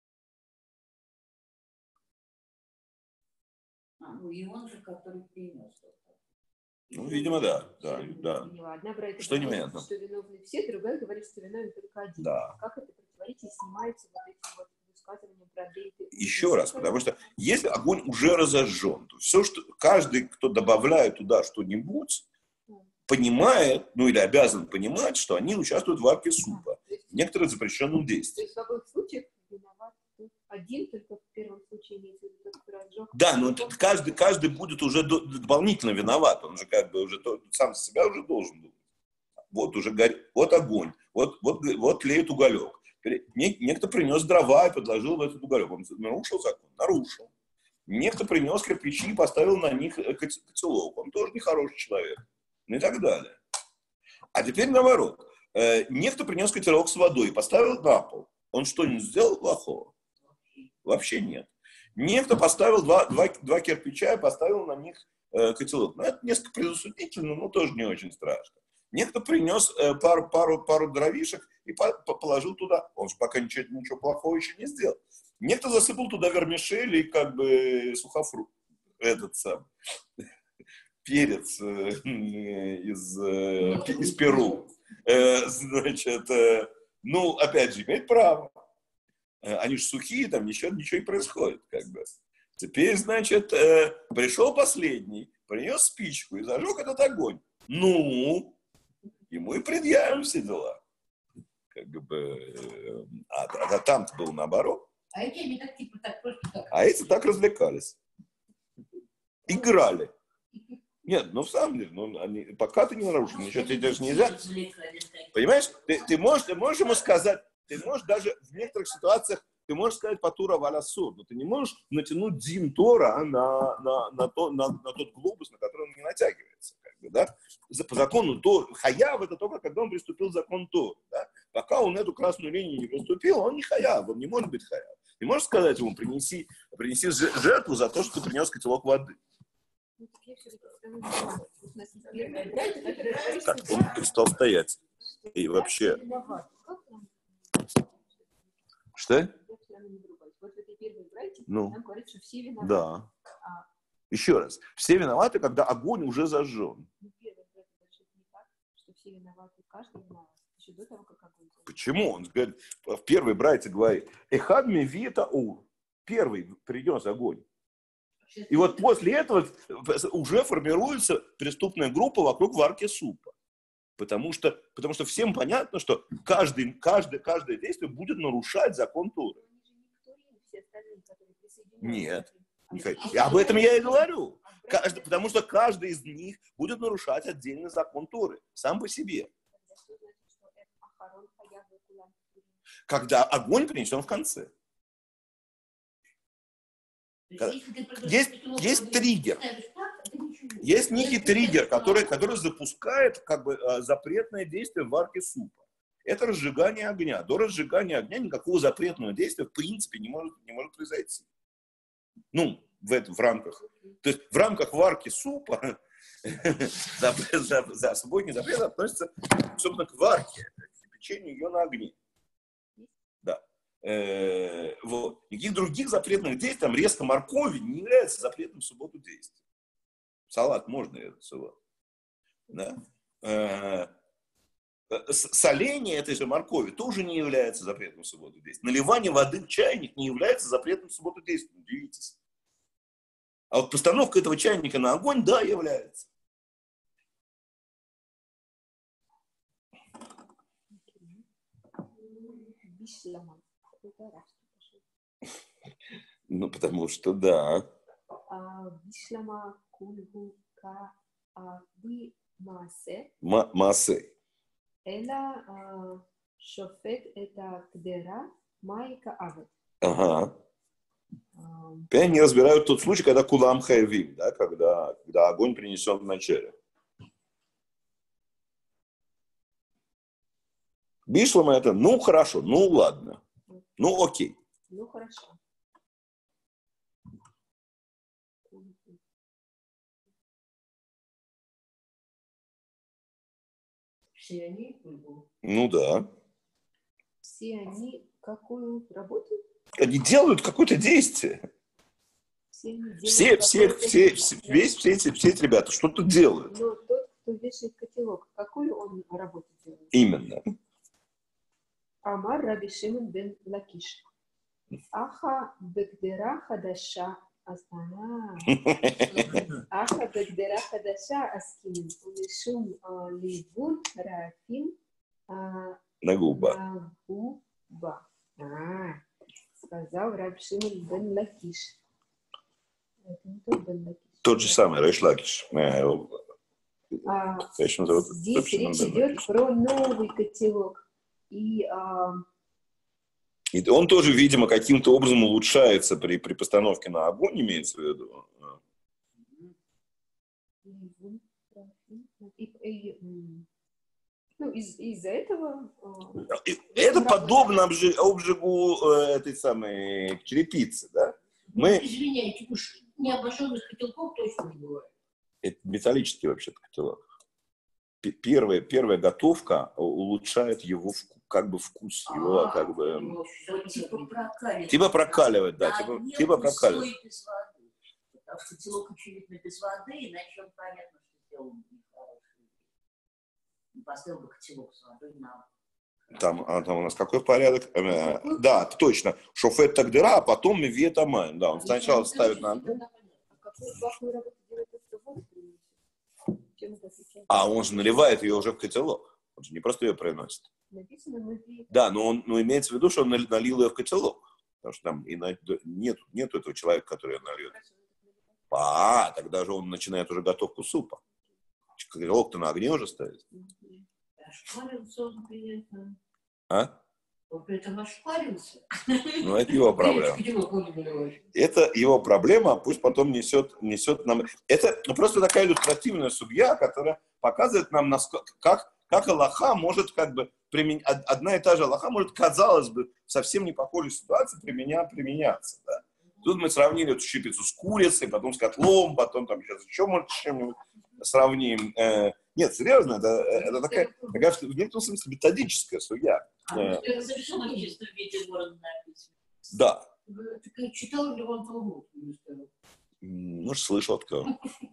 А, ну и он же, который принес. Ну, видимо, да. да, да. Одна братья что говорит, непонятно? что виновны все, другая говорит, что виновен только один. Да. Как это противоречие снимается вот этим вот высказыванием про дейты? Еще раз, потому что если огонь уже разожжен, то все, что каждый, кто добавляет туда что-нибудь, понимает, ну или обязан понимать, что они участвуют в варке супа, в некоторых запрещенных действиях. То есть в обоих случаях виноват один, только в первом случае имеется в виду тот, кто разжег. Да, но каждый, каждый будет уже дополнительно виноват, он же как бы уже сам за себя уже должен был. Вот уже горит, вот огонь, вот, вот, вот тлеет уголек. Некто принес дрова и подложил в этот уголек. Он нарушил закон? Нарушил. Некто принес кирпичи и поставил на них котелок. Он тоже нехороший человек. Ну и так далее. А теперь наоборот. Некто принес котелок с водой и поставил на пол. Он что-нибудь сделал плохого? Вообще нет. Некто поставил два, два, два кирпича и поставил на них котелок. Ну, это несколько предусудительно, но тоже не очень страшно. Некто принес э, пару, пару, пару дровишек и по, по, положил туда. Он же пока ничего, ничего плохого еще не сделал. Некто засыпал туда вермишель и как бы сухофрукт. Этот сам перец э, из, э, из Перу. Э, значит, э, ну, опять же, имеет право. Э, они же сухие, там ничего, ничего не происходит. Как бы. Теперь, значит, э, пришел последний, принес спичку и зажег этот огонь. Ну... Ему и предъявим все дела. Как бы, а, а, а там-то было наоборот. А эти они так типа так просто так. А эти так развлекались. Играли. Нет, ну в самом деле, ну, они, пока ты не нарушил, ничего тебе даже нельзя. Понимаешь, ты, ты, можешь, ты можешь ему сказать, ты можешь даже в некоторых ситуациях, ты можешь сказать патура валясур, но ты не можешь натянуть дин Тора на, на, на, то, на, на тот глобус, на который он не натягивается. Как бы, да? По закону Тор, хаяв это только когда он приступил закон Тор. Да? Пока он эту красную линию не приступил, он не хаяв, он не может быть хаяв. Не можешь сказать ему, принеси, принеси жертву за то, что ты принес котелок воды. Так, он перестал стоять. И вообще... Что? Вот в этой первой братье ну, нам говорят, что все виноваты. Да. А, Еще раз. Все виноваты, когда огонь уже зажжен. ну, первый братья говорит, не так, что все виноваты, каждый виноват. Еще до того, как огонь зажжен. Почему? Он говорит, в первой братье говорит, эхад мевита ур. Первый принес огонь. И вот после этого уже формируется преступная группа вокруг варки супа. Потому что, потому что всем понятно, что каждый, каждый, каждое действие будет нарушать закон Торы. Нет. И об этом я и говорю. Каждый, потому что каждый из них будет нарушать отдельный закон Торы. Сам по себе. Когда огонь принесен в конце. Есть, есть триггер. Есть некий триггер, который, который запускает как бы, запретное действие в варке супа. Это разжигание огня. До разжигания огня никакого запретного действия в принципе не может, не может произойти. Ну, в, этом, в рамках. То есть в рамках варки супа запрет, за, за субботний запрет относится, собственно, к варке, к печенью ее на огне. Да. Э, вот. Никаких других запретных действий, там резка моркови не является запретным в субботу действием. Салат можно это салат. Да? Э, соление этой же моркови тоже не является запретным в субботу действием. Наливание воды в чайник не является запретным в субботу действием. Удивитесь. А вот постановка этого чайника на огонь, да, является. Ну, потому что да. Маасе. Эла шофет это кдера майка авет. Ага. Теперь они разбирают тот случай, когда кулам хайвим, да, когда, когда огонь принесен в начале. Бишлама это, ну хорошо, ну ладно, ну окей. Ну хорошо. Все они? Ну да. Все они какую работу? Они делают какое-то действие. Все, все, все, все, весь, все, эти, все эти ребята что-то делают. Но тот, кто вешает котелок, какую он работу делает? Именно. Амар Раби Шимон бен Лакиш. Аха бегдера хадаша асана. Аха бегдера хадаша аскинин. Улишум ливун рафим Нагуба. Нагуба. А, сказал Раби Шимон бен Лакиш. Это не тот бен Лакиш. Тот же самый, Рейш Лакиш. А, здесь речь идет про новый котелок. И, а... И он тоже, видимо, каким-то образом улучшается при, при постановке на огонь, имеется в виду. И, и, ну, из, из-за этого... Это подобно обжигу этой самой черепицы, да? Мы... Извиняйте, уж необожженных котелков точно не бывает. Это металлический вообще-то котелок. Первая, первая готовка улучшает его вкус, как бы вкус, а, его как бы... Ну, типа прокаливать. Типа прокаливать, да, да типа, типа прокаливать. Без воды. Потому что котелок, очевидно, без воды, иначе он понятно, что сделал нехороший. Не поставил бы котелок с водой на... Там, а, там у нас какой порядок? Э, да, точно. Шофет тагдера, а потом мивьет амайн. Да, он сначала ставит на огонь. А он же наливает ее уже в котелок. Он же не просто ее приносит. Да, но, он, но имеется в виду, что он налил ее в котелок. Потому что там и на, нет, нет этого человека, который ее нальет. А, тогда же он начинает уже готовку супа. Котелок-то на огне уже ставит. А? Он при этом ошпарился. Ну, это его проблема. Это его проблема, пусть потом несет, несет нам... Это ну, просто такая иллюстративная судья, которая показывает нам, насколько, как, как Аллаха может как бы... Примен... Одна и та же Аллаха может, казалось бы, в совсем не похожей ситуации применя... применяться. Да? Тут мы сравнили эту щепицу с курицей, потом с котлом, потом там сейчас еще, может, с чем-нибудь сравним. Нет, серьезно, это, это такая, такая, в некотором смысле, методическая судья. А, э, это совершенно в чистом виде ворон написано. Да. Ты читал ли он Талмуд? Может, слышал от кого.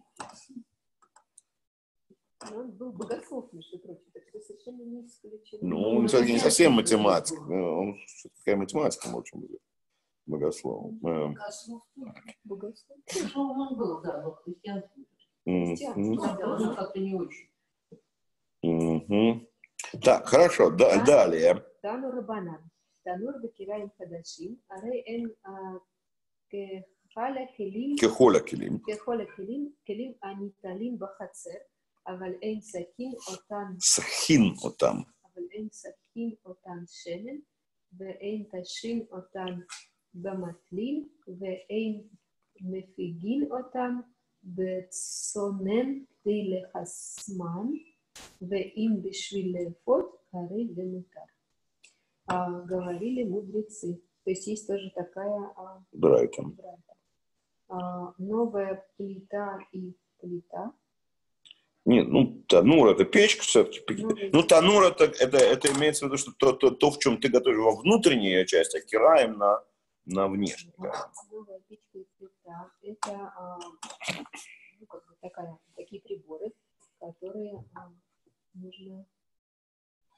Он был богослов, между прочим, так что совершенно не исключено. Ну, он, кстати, не совсем математик. Он такая математика, может быть, богослов. Богослов? Богослов? Ну, он был, да, был христианский. Ну, как-то не очень. Угу. Так, хорошо, да, далее. Тану Рабанан. Танур бекираим хадашим. Аре эн кехаля келим. Кехоля келим. Кехоля келим. Келим аниталим бахацер. Авал эн сакин отан. Сахин отам. Авал эн сакин отан шемен. ואין תשין אותן במטלין. ואין מפיגין אותן בצונן כדי לחסמן. ואם בשביל לאפות, הרי זה מותר. А, говорили мудрецы. То есть есть тоже такая а, брайта. А, новая плита и плита. Нет, ну, танур это печка все-таки. Новый. Ну, танур это, это, это имеется в виду, что то, то, то, в чем ты готовишь во внутреннюю часть, а кираем на, на внешнюю. А, новая печка и плита. Это а, ну, как бы такая, такие приборы, которые а, нужно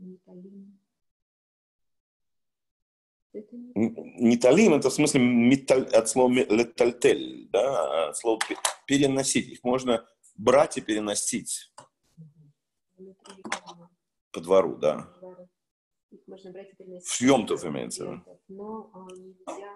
Металлин. Это не... Ниталим — это в смысле металь, от слова летальтель, да, от слова переносить. Их можно брать и переносить по двору, да. Их можно брать и переносить. В Йом-Тов имеется. Да? Но а, нельзя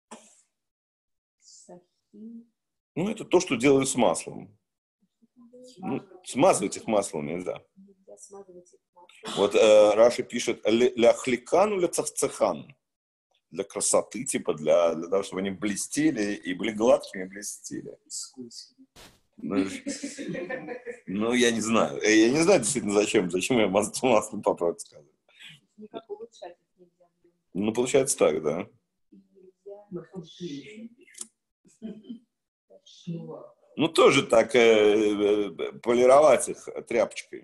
сахи. Ну, это то, что делают с маслом. Ну, смазывать их маслом нельзя. Нельзя смазывать их маслом. Вот э, Раши пишет «ля хликану ля цахцехан». Для красоты, типа, для, для того, чтобы они блестели и были гладкими, блестели. Ну, ну, я не знаю. Я не знаю действительно, зачем. Зачем я масло, масло попробовать сказать. Никак улучшать их нельзя. Ну, получается так, да. Ну, тоже так э, э, полировать их тряпочкой.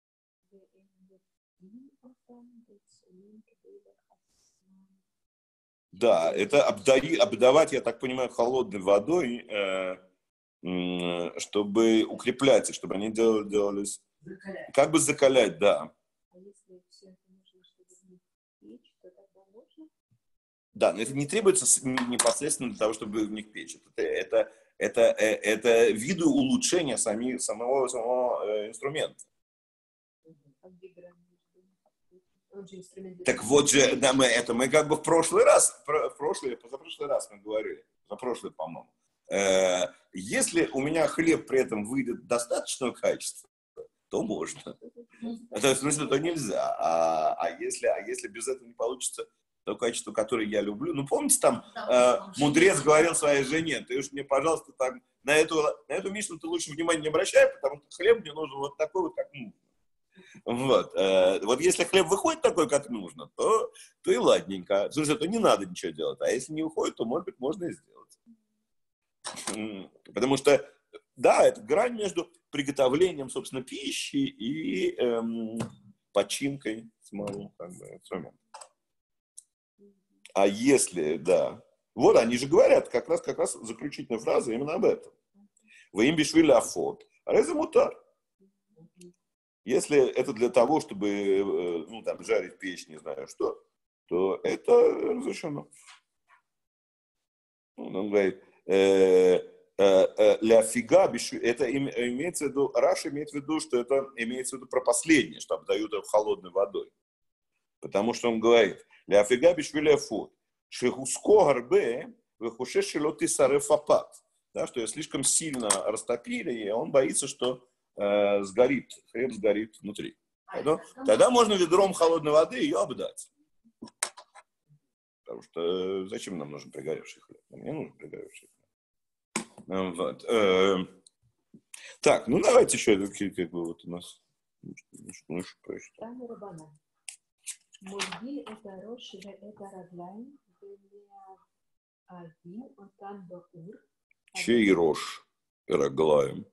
Да, это обдаи, обдавать, я так понимаю, холодной водой, э, э, чтобы укреплять, чтобы они делали, делались... Закалять. Как бы закалять, да. А если все это нужно, чтобы печь, то тогда можно? Да, но это не требуется непосредственно для того, чтобы в них печь. Это, это, это, это виды улучшения сами, самого, самого э, инструмента. Так вот же, да, мы, это мы как бы в прошлый раз, в прошлый, позапрошлый раз мы говорили, за прошлый, по-моему. Э, если у меня хлеб при этом выйдет достаточного качества, то можно. Это, в смысле, то нельзя. А, а, если, а если без этого не получится то качество, которое я люблю. Ну, помните, там э, мудрец говорил своей жене, ты уж мне, пожалуйста, там, на эту, на эту Мишну ты лучше внимания не обращай, потому что хлеб мне нужен вот такой вот, как нужно. Вот. Э, вот если хлеб выходит такой, как нужно, то, то и ладненько. Слушай, то не надо ничего делать. А если не выходит, то, может быть, можно и сделать. Потому что, да, это грань между приготовлением, собственно, пищи и эм, починкой самого как бы, инструмента. А если, да, вот они же говорят, как раз, как раз заключительная фраза именно об этом. Вы им бишвили афот, а это мутар. Если это для того, чтобы, ну, там, жарить печь, не знаю что, то это разрешено. Он говорит, ля фига, это имеется в виду, Раши имеет в виду, что это имеется в виду про последнее, что обдают его холодной водой. Потому что он говорит, ля фига бишвили афот, шехуско гарбе, вехуше шелоти сарефапат. Да, что ее слишком сильно растопили, и он боится, что э, сгорит, хлеб сгорит внутри. Тогда, тогда можно ведром холодной воды ее обдать. Потому что зачем нам нужен пригоревший хлеб? Нам не нужен пригоревший хлеб. Вот. Э, так, ну давайте еще как бы вот у нас. Ну, Таня Рабана. Мульги это Роши, это Раглайн, один, отан бакур. Чей Рош? Раглаем.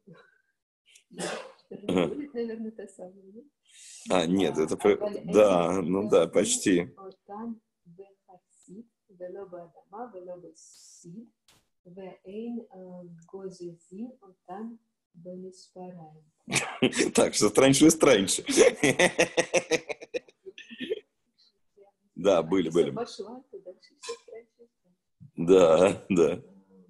Будет, наверное, та самая, да? А, нет, это... Про... Да, ну да, почти. Отан бехасид, вело бадама, вело бесид, веэйн гозезин, отан бемиспараем. Так, что страньше и страньше. Да, были, были. Да, да.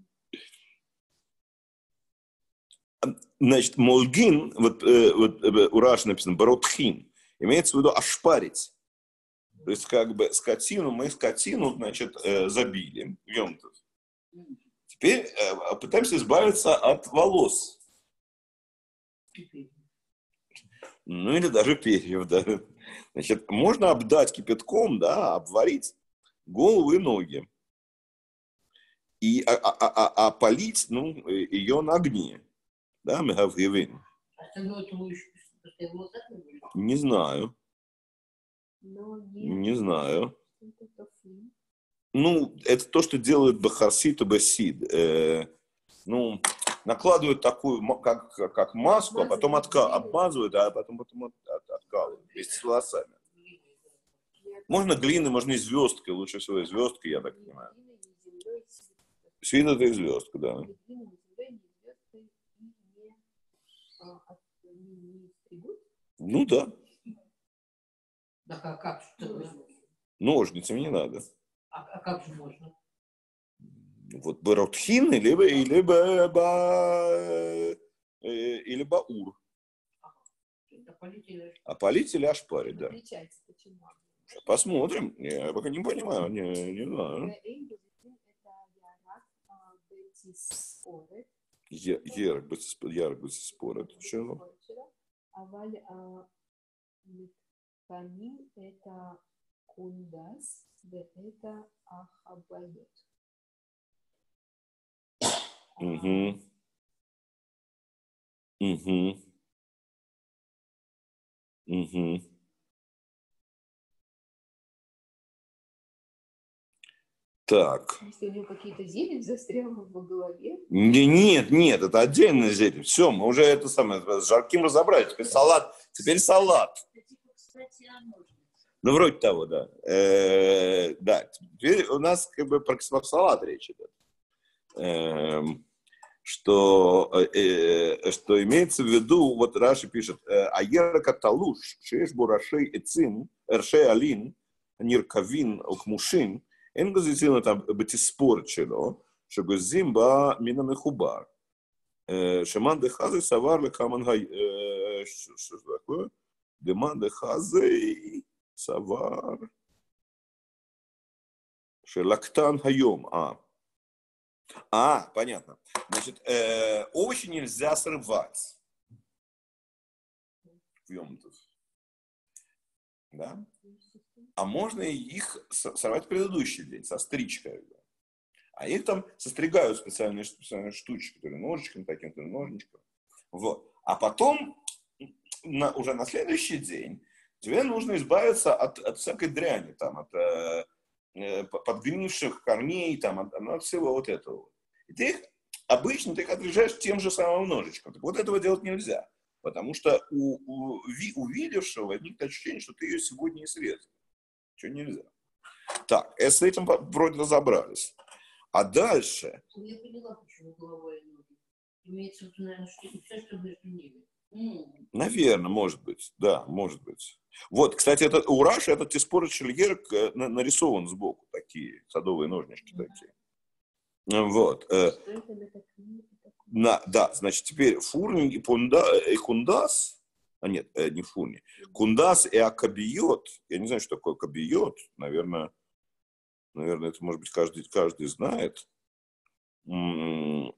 Значит, молгин, вот, э, вот э, у Раши написано баротхин, имеется в виду ошпарить. То есть, как бы, скотину, мы скотину, значит, э, забили в Йом-Тов. Теперь э, пытаемся избавиться от волос. Ну, или даже перьев, да. Значит, можно обдать кипятком, да, обварить голову и ноги. И а, а, а, а полить, ну, ее на огне. Да, мегавгивин. Не знаю. Не знаю. Ну, это то, что делают бахарсит и басид. Э, ну, накладывают такую, как, как маску, а потом отка- обмазывают, а потом, потом от, от, откалывают вместе с волосами. Можно глины, можно и звездкой. Лучше всего и звездкой, я так понимаю. Свит это и звездка, да. Ну да. А как, как что Ножницами не надо. А, а как же можно? Вот Беротхин, либо, либо, ба, или Баур. А полить или... А полить или ошпарить, да. Отличается почему? Посмотрим. Я пока не понимаю, не, не знаю. Ярк быть спорит. Чего? Аваль Митханим это кундас, это ахабайот. Угу. Угу. Угу. Так. Если у него какие-то зелень застряла в голове. Нет, нет, это отдельная зелень. Все, мы уже это самое с жарким разобрались. Теперь салат. Теперь салат. Ну, вроде того, да. Э-э- да. Теперь у нас как бы про салат речь идет. Э-э- что, э- что имеется в виду, вот Раши пишет, Аера каталуш, шеш бурашей эцин, эршей алин, ниркавин окмушин, энгазитин это бетиспор чело, шагозим ба мина мехубар. Шаман дехазы савар лекаман гай... Что такое? Деман дехазы савар... Шелактан хайом. А. А, понятно. Значит, э, овощи нельзя срывать в Йом-Тов. Да? А можно их сорвать в предыдущий день, со стричкой. А их там состригают специальные, специальные штучки, которые ножичками, таким-то ножничком. Вот. А потом, на, уже на следующий день, тебе нужно избавиться от, от всякой дряни, там, от э, подгнивших корней, там, от, от всего вот этого. И ты их, обычно ты их отрежаешь тем же самым ножичком. Так вот этого делать нельзя. Потому что у, у, увидевшего возникнет ощущение, что ты ее сегодня и срезал. Что нельзя. Так, с этим вроде разобрались. А дальше... Я поняла, почему головой и ноги. Имеется в виду, наверное, что все, что между ними. Mm. Наверное, может быть. Да, может быть. Вот, кстати, это, у Раши этот тиспор шельгерк нарисован сбоку. Такие садовые ножнички mm-hmm. такие. Вот. На, да, значит, теперь фурни и, пунда, и кундас, а нет, э, не фурни, кундас и акабиот, я не знаю, что такое акабиот, наверное, наверное, это, может быть, каждый, каждый знает. Но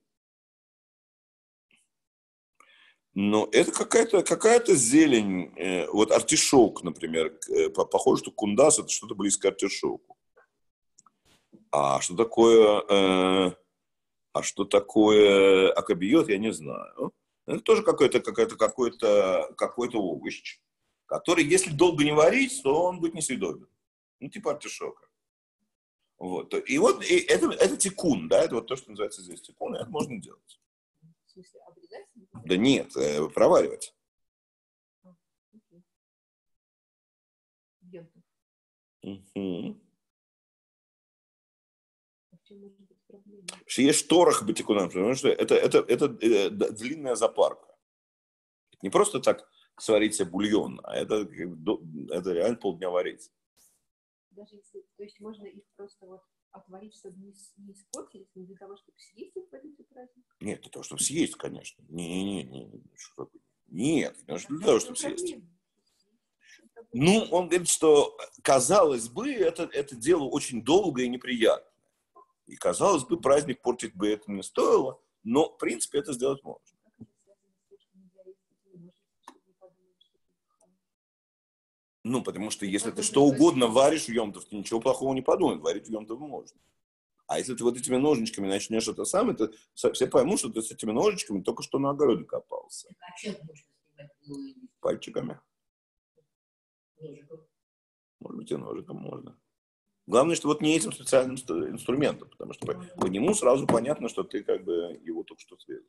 это какая-то, какая-то зелень, э, вот артишок, например, э, похоже, что кундас это что-то близкое к артишоку. А что такое... Э, А что такое акабиот, я не знаю. Это тоже какой-то, какой-то, какой-то, какой-то овощ, который, если долго не варить, то он будет несъедобен. Ну, типа артишока. Вот. И вот и это, это тикун, да, это вот то, что называется здесь тикун, и это можно делать. В смысле, обрезать? Да нет, э, проваривать. Угу. Что есть торах бетикунам, потому что это, это, это, это длинная запарка. Не просто так сварить себе бульон, а это, это реально полдня варить. Даже если, то есть можно их просто вот отварить, чтобы не, не испортились, не для того, чтобы съесть их в этот праздник? Нет, для того, чтобы съесть, конечно. Не-не-не. Нет, конечно, для того, чтобы съесть. Ну, он говорит, что, казалось бы, это, это дело очень долгое и неприятное. И, казалось бы, праздник портить бы это не стоило, но, в принципе, это сделать можно. Ну, потому что если ты что угодно варишь в Йом-Тов, ты ничего плохого не подумаешь, варить в Йом-Тов можно. А если ты вот этими ножничками начнешь это самое, то все поймут, что ты с этими ножничками только что на огороде копался. А чем можно снимать? Пальчиками. Ножиком. Может быть, и ножиком можно. Главное, что вот не этим специальным инструментом, потому что по, по нему сразу понятно, что ты как бы его только что срезал.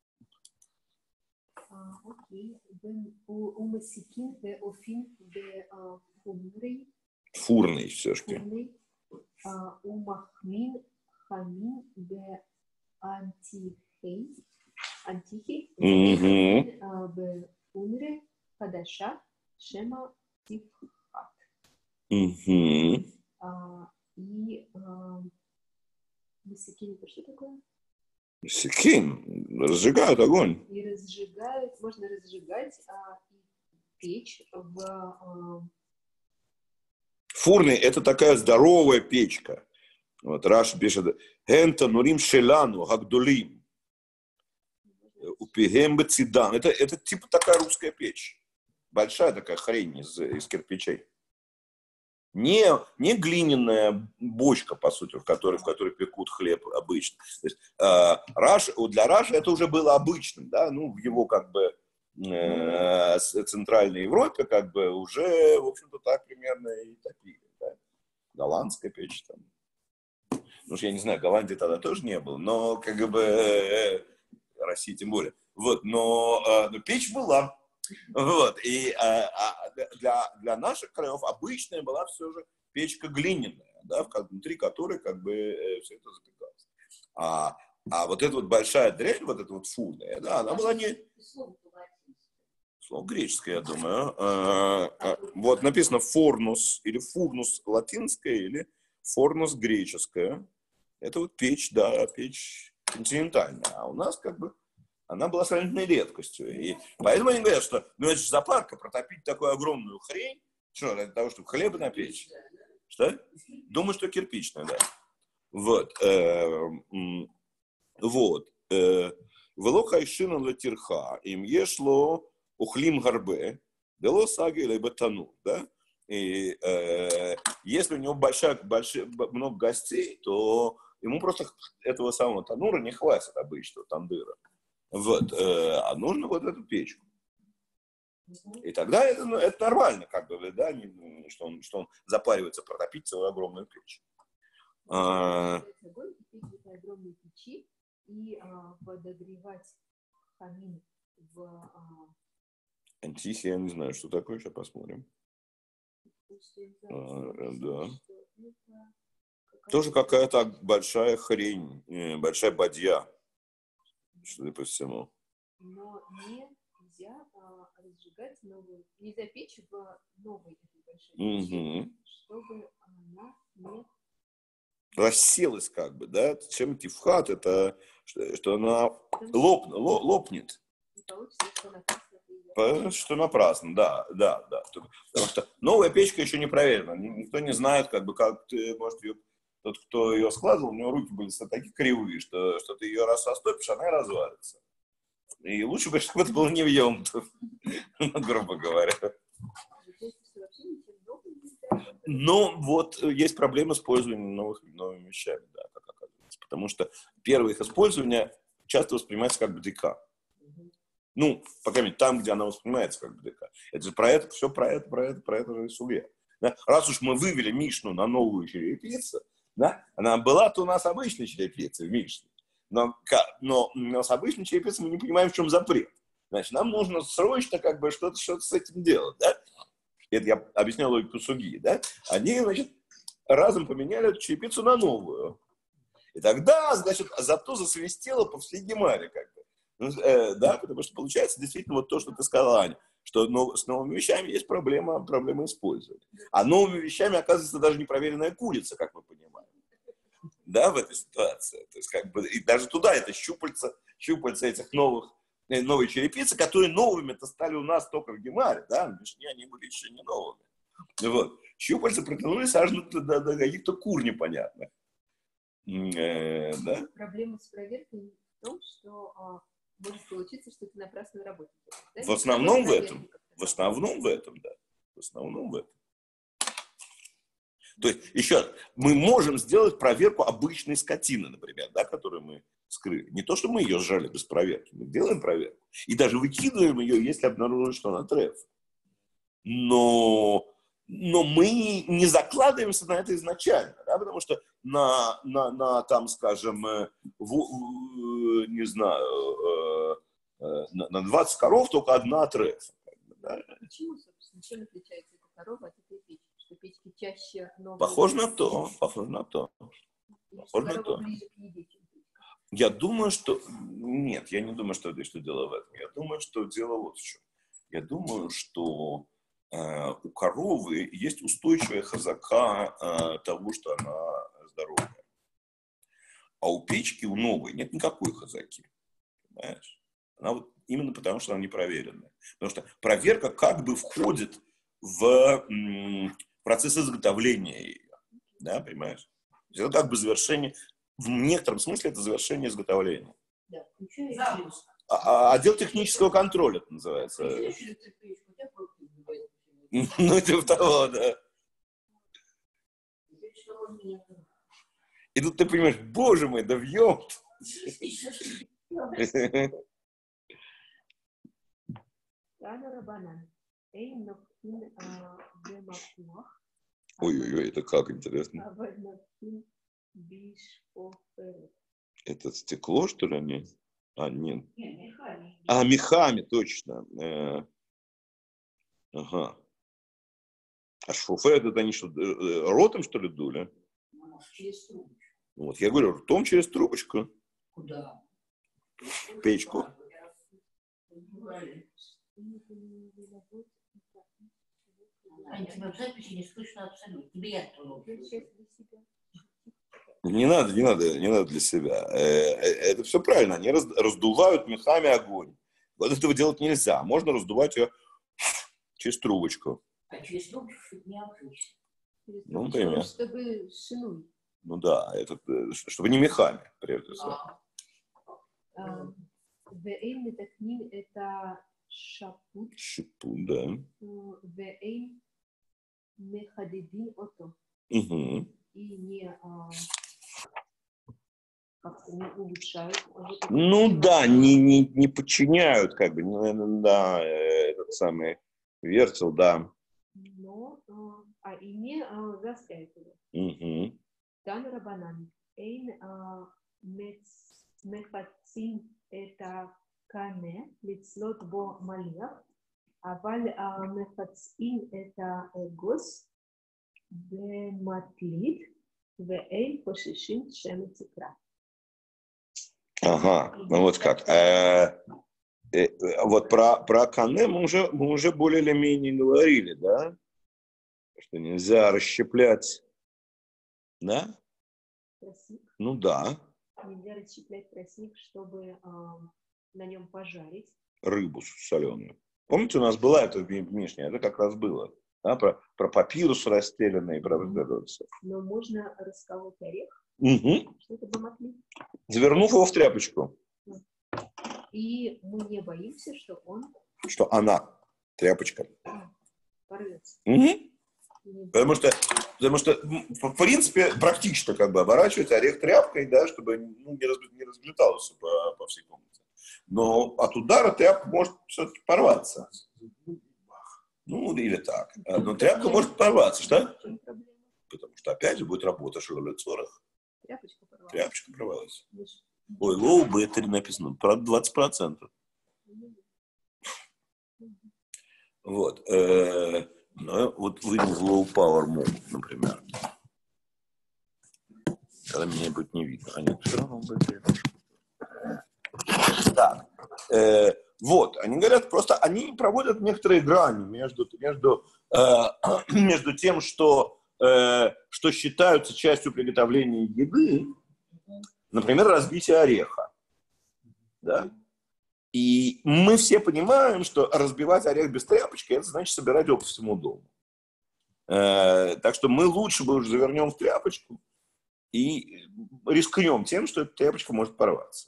Окей. У масикин офин де фурный. Фурный все-таки. У махмин хамин де антихей. Антихей. Бе умре хадаша шема тифхат. Угу. А, и а, высоким, это что такое? Секин. Разжигают огонь. И разжигают, можно разжигать а, и печь в... А... Фурны — это такая здоровая печка. Вот Раши пишет: «Гента нурим шелану гагдулим». Упигем бацидан. Это, это типа такая русская печь. Большая такая хрень из, из кирпичей. Не, не глиняная бочка, по сути, в которой, в которой пекут хлеб обычно. То есть, э, Раш, для Раши это уже было обычным, да, ну, в его, как бы, э, Центральной Европе, как бы, уже, в общем-то, так примерно и топили, да. Голландская печь там. Ну, я не знаю, Голландии тогда тоже не было, но, как бы, э, России тем более. Вот, но, э, но печь была. Вот, и а, а для, для наших краев обычная была все же печка глиняная, да, внутри которой как бы э, все это запекалось. А, а вот эта вот большая дрянь, вот эта вот фурная, да, она была не... Слово греческое, я думаю. А, а, вот написано форнус или фурнус латинское или форнус греческое. Это вот печь, да, печь континентальная. А у нас как бы она была сравнительной редкостью. И поэтому они говорят, что ну это же запарка, протопить такую огромную хрень, что, для того, чтобы хлеба напечь. Что? Думаю, что кирпичная, да. Вот. Вот. Вело хайшина латирха, им ешло ухлим гарбе, дело саги или батану, да. И э, если у него большая, большая, много гостей, то ему просто этого самого танура не хватит обычного тандыра. Вот, э, а нужно вот эту печку. И тогда это, ну, это нормально, как бы, да, не, что, он, что он запаривается протопить целую огромную печь. А... огромной печи и а, подогревать камин в... А... Антихи, я не знаю, что такое, сейчас посмотрим. А, да. Тоже какая-то большая хрень, большая бадья. Что-то по всему. Но нельзя а, разжигать новую, нельзя печь в новой этой большой печи, угу. Чтобы она не... расселась как бы, да? Чем тифхат, это что, что она лоп, лоп, лопнет. И получится, что напрасно. Что напрасно, да, да, да. Потому что новая печка еще не проверена. Никто не знает, как бы, как ты, может, ее... Тот, кто ее складывал, у него руки были такие кривые, что, что ты ее раз растопишь, она и развалится. И лучше бы, чтобы это было не в Йом-Тов, грубо говоря. Но вот есть проблема с использованием новых, новыми вещами, да, как оказывается. Потому что первое их использование часто воспринимается как БДК. Ну, по крайней мере, там, где она воспринимается как БДК. Это же про это, все про это, про это, про это же и суе. Да? Раз уж мы вывели Мишну на новую черепицу, да? Она была, то у нас обычная черепица в Мишне. Но, но, но с обычной черепицей мы не понимаем, в чем запрет. Значит, нам нужно срочно как бы что-то, что-то с этим делать. Да? Это я объяснял логику суги. Да? Они, значит, разом поменяли эту черепицу на новую. И тогда, значит, зато засвистело по всей Гемаре. Как бы. Ну, э, да? Потому что получается действительно вот то, что ты сказала, Аня, что но, с новыми вещами есть проблема, проблема использования. А новыми вещами, оказывается, даже непроверенная курица, как мы понимаем. Да, в этой ситуации. То есть, как бы, и даже туда это щупальца, щупальца этих новых, новой черепицы, которые новыми-то стали у нас только в Гемаре, да, в Мишне они были еще не новыми. Вот. Щупальца протянулись аж до, до, до каких-то кур непонятных. Э, да? Проблема с проверкой в том, что а, может получиться, что ты напрасно работаешь. Да? В основном в этом. В основном в этом, да. В основном в этом. То есть, еще раз, мы можем сделать проверку обычной скотины, например, да, которую мы скрыли. Не то, что мы ее сжали без проверки, мы делаем проверку. И даже выкидываем ее, если обнаружим, что она треф. Но, но мы не закладываемся на это изначально, да, потому что на, на, на там, скажем, в, в, не знаю, на, на двадцать коров только одна треф. Да? Почему, собственно, чем отличается эта корова от этой печки? Что печки чаще новые... Похоже на то, похоже на то. Похоже на то. Я думаю, что... Нет, я не думаю, что, что дело в этом. Я думаю, что дело вот в чем. Я думаю, что у коровы есть устойчивая хазака того, что она здоровая. А у печки, у новой, нет никакой хазаки. Понимаешь? Она вот именно потому, что она не проверенная. Потому что проверка как бы входит в м, процесс изготовления ее. Да, понимаешь? Это как бы завершение, в некотором смысле это завершение изготовления. Да, а, а, отдел технического контроля это называется. Ну, типа того, да. И тут ты понимаешь, боже мой, да вьем. Ой-ой-ой, это как интересно. Это стекло, что ли, они? А, нет. А, мехами, точно. Э, ага. А шофер, это они что, ротом, что ли, дули? Через трубочку. Вот, я говорю, ртом через трубочку. Куда? Печку. Аня, тебя в записи не слышно абсолютно. Тебе я трогаю. Не надо, не надо, не надо для себя. Это все правильно. Они раздувают мехами огонь. Вот этого делать нельзя. Можно раздувать ее через трубочку. А через трубочку не обычно. Ну, например. Чтобы шинуй. Ну да, это, чтобы не мехами, прежде всего. Веэйн метакним это шапут. Шипут, да. Веэйн мехадидин ото. Угу. И не, как-то не улучшают. Ну да, не, не, не подчиняют, как бы, да, этот самый вертел, да. Но, а и не заостряют его. Угу. Тан рабанан. Эйн мефацин это кане, лицлот бо малиях, аваль мефацин это гос, бематлит, веэйн пошишин шемецикра. Ага, ну вот как. Э, э, вот про, про кане мы уже, мы уже более или менее говорили, да? Что нельзя расщеплять, да? Тростник. Ну да. Нельзя расщеплять тростник, чтобы э, на нем пожарить. Рыбу соленую. Помните, у нас была эта Мишня, это как раз было. Да? Про, про папирус расстеленный, про mm-hmm. Но можно расколоть орех, угу. что-то замокли. Завернув его в тряпочку. И мы не боимся, что он... Что она, тряпочка. Порвется. Угу. Потому что, потому что, в принципе, практично как бы оборачивать орех тряпкой, да, чтобы ну, не, разлет, не разлетался по, по всей комнате. Но от удара тряпка может все-таки порваться. Ну, или так. Но тряпка может порваться, что? Потому что, опять же, будет работа Шерлока Цорах. Тряпочка порвалась. Тряпочка порвалась. Ой, low battery написано, про двадцать процентов. Вот. Ну, вот выйду в low power mode, например. Когда меня будет не видно. А нет, все равно будет видно. Так. Э, вот. Они говорят, просто они проводят некоторые грани между, между, э, между тем, что, э, что считаются частью приготовления еды, например, разбитие ореха. Да? И мы все понимаем, что разбивать орех без тряпочки, это значит собирать его по всему дому. Э, так что мы лучше бы уже завернем в тряпочку и рискнем тем, что эта тряпочка может порваться.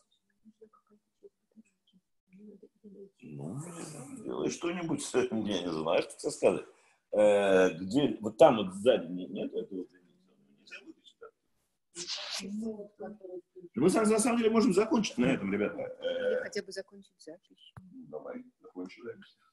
Ну, делай что-нибудь с этим, я не знаю, что тебе сказать. Э, где, вот там вот сзади нет этого, нельзя вытащить. Мы на самом деле можем закончить на этом, ребята. Или хотя бы закончить запись. Давай, закончим запись.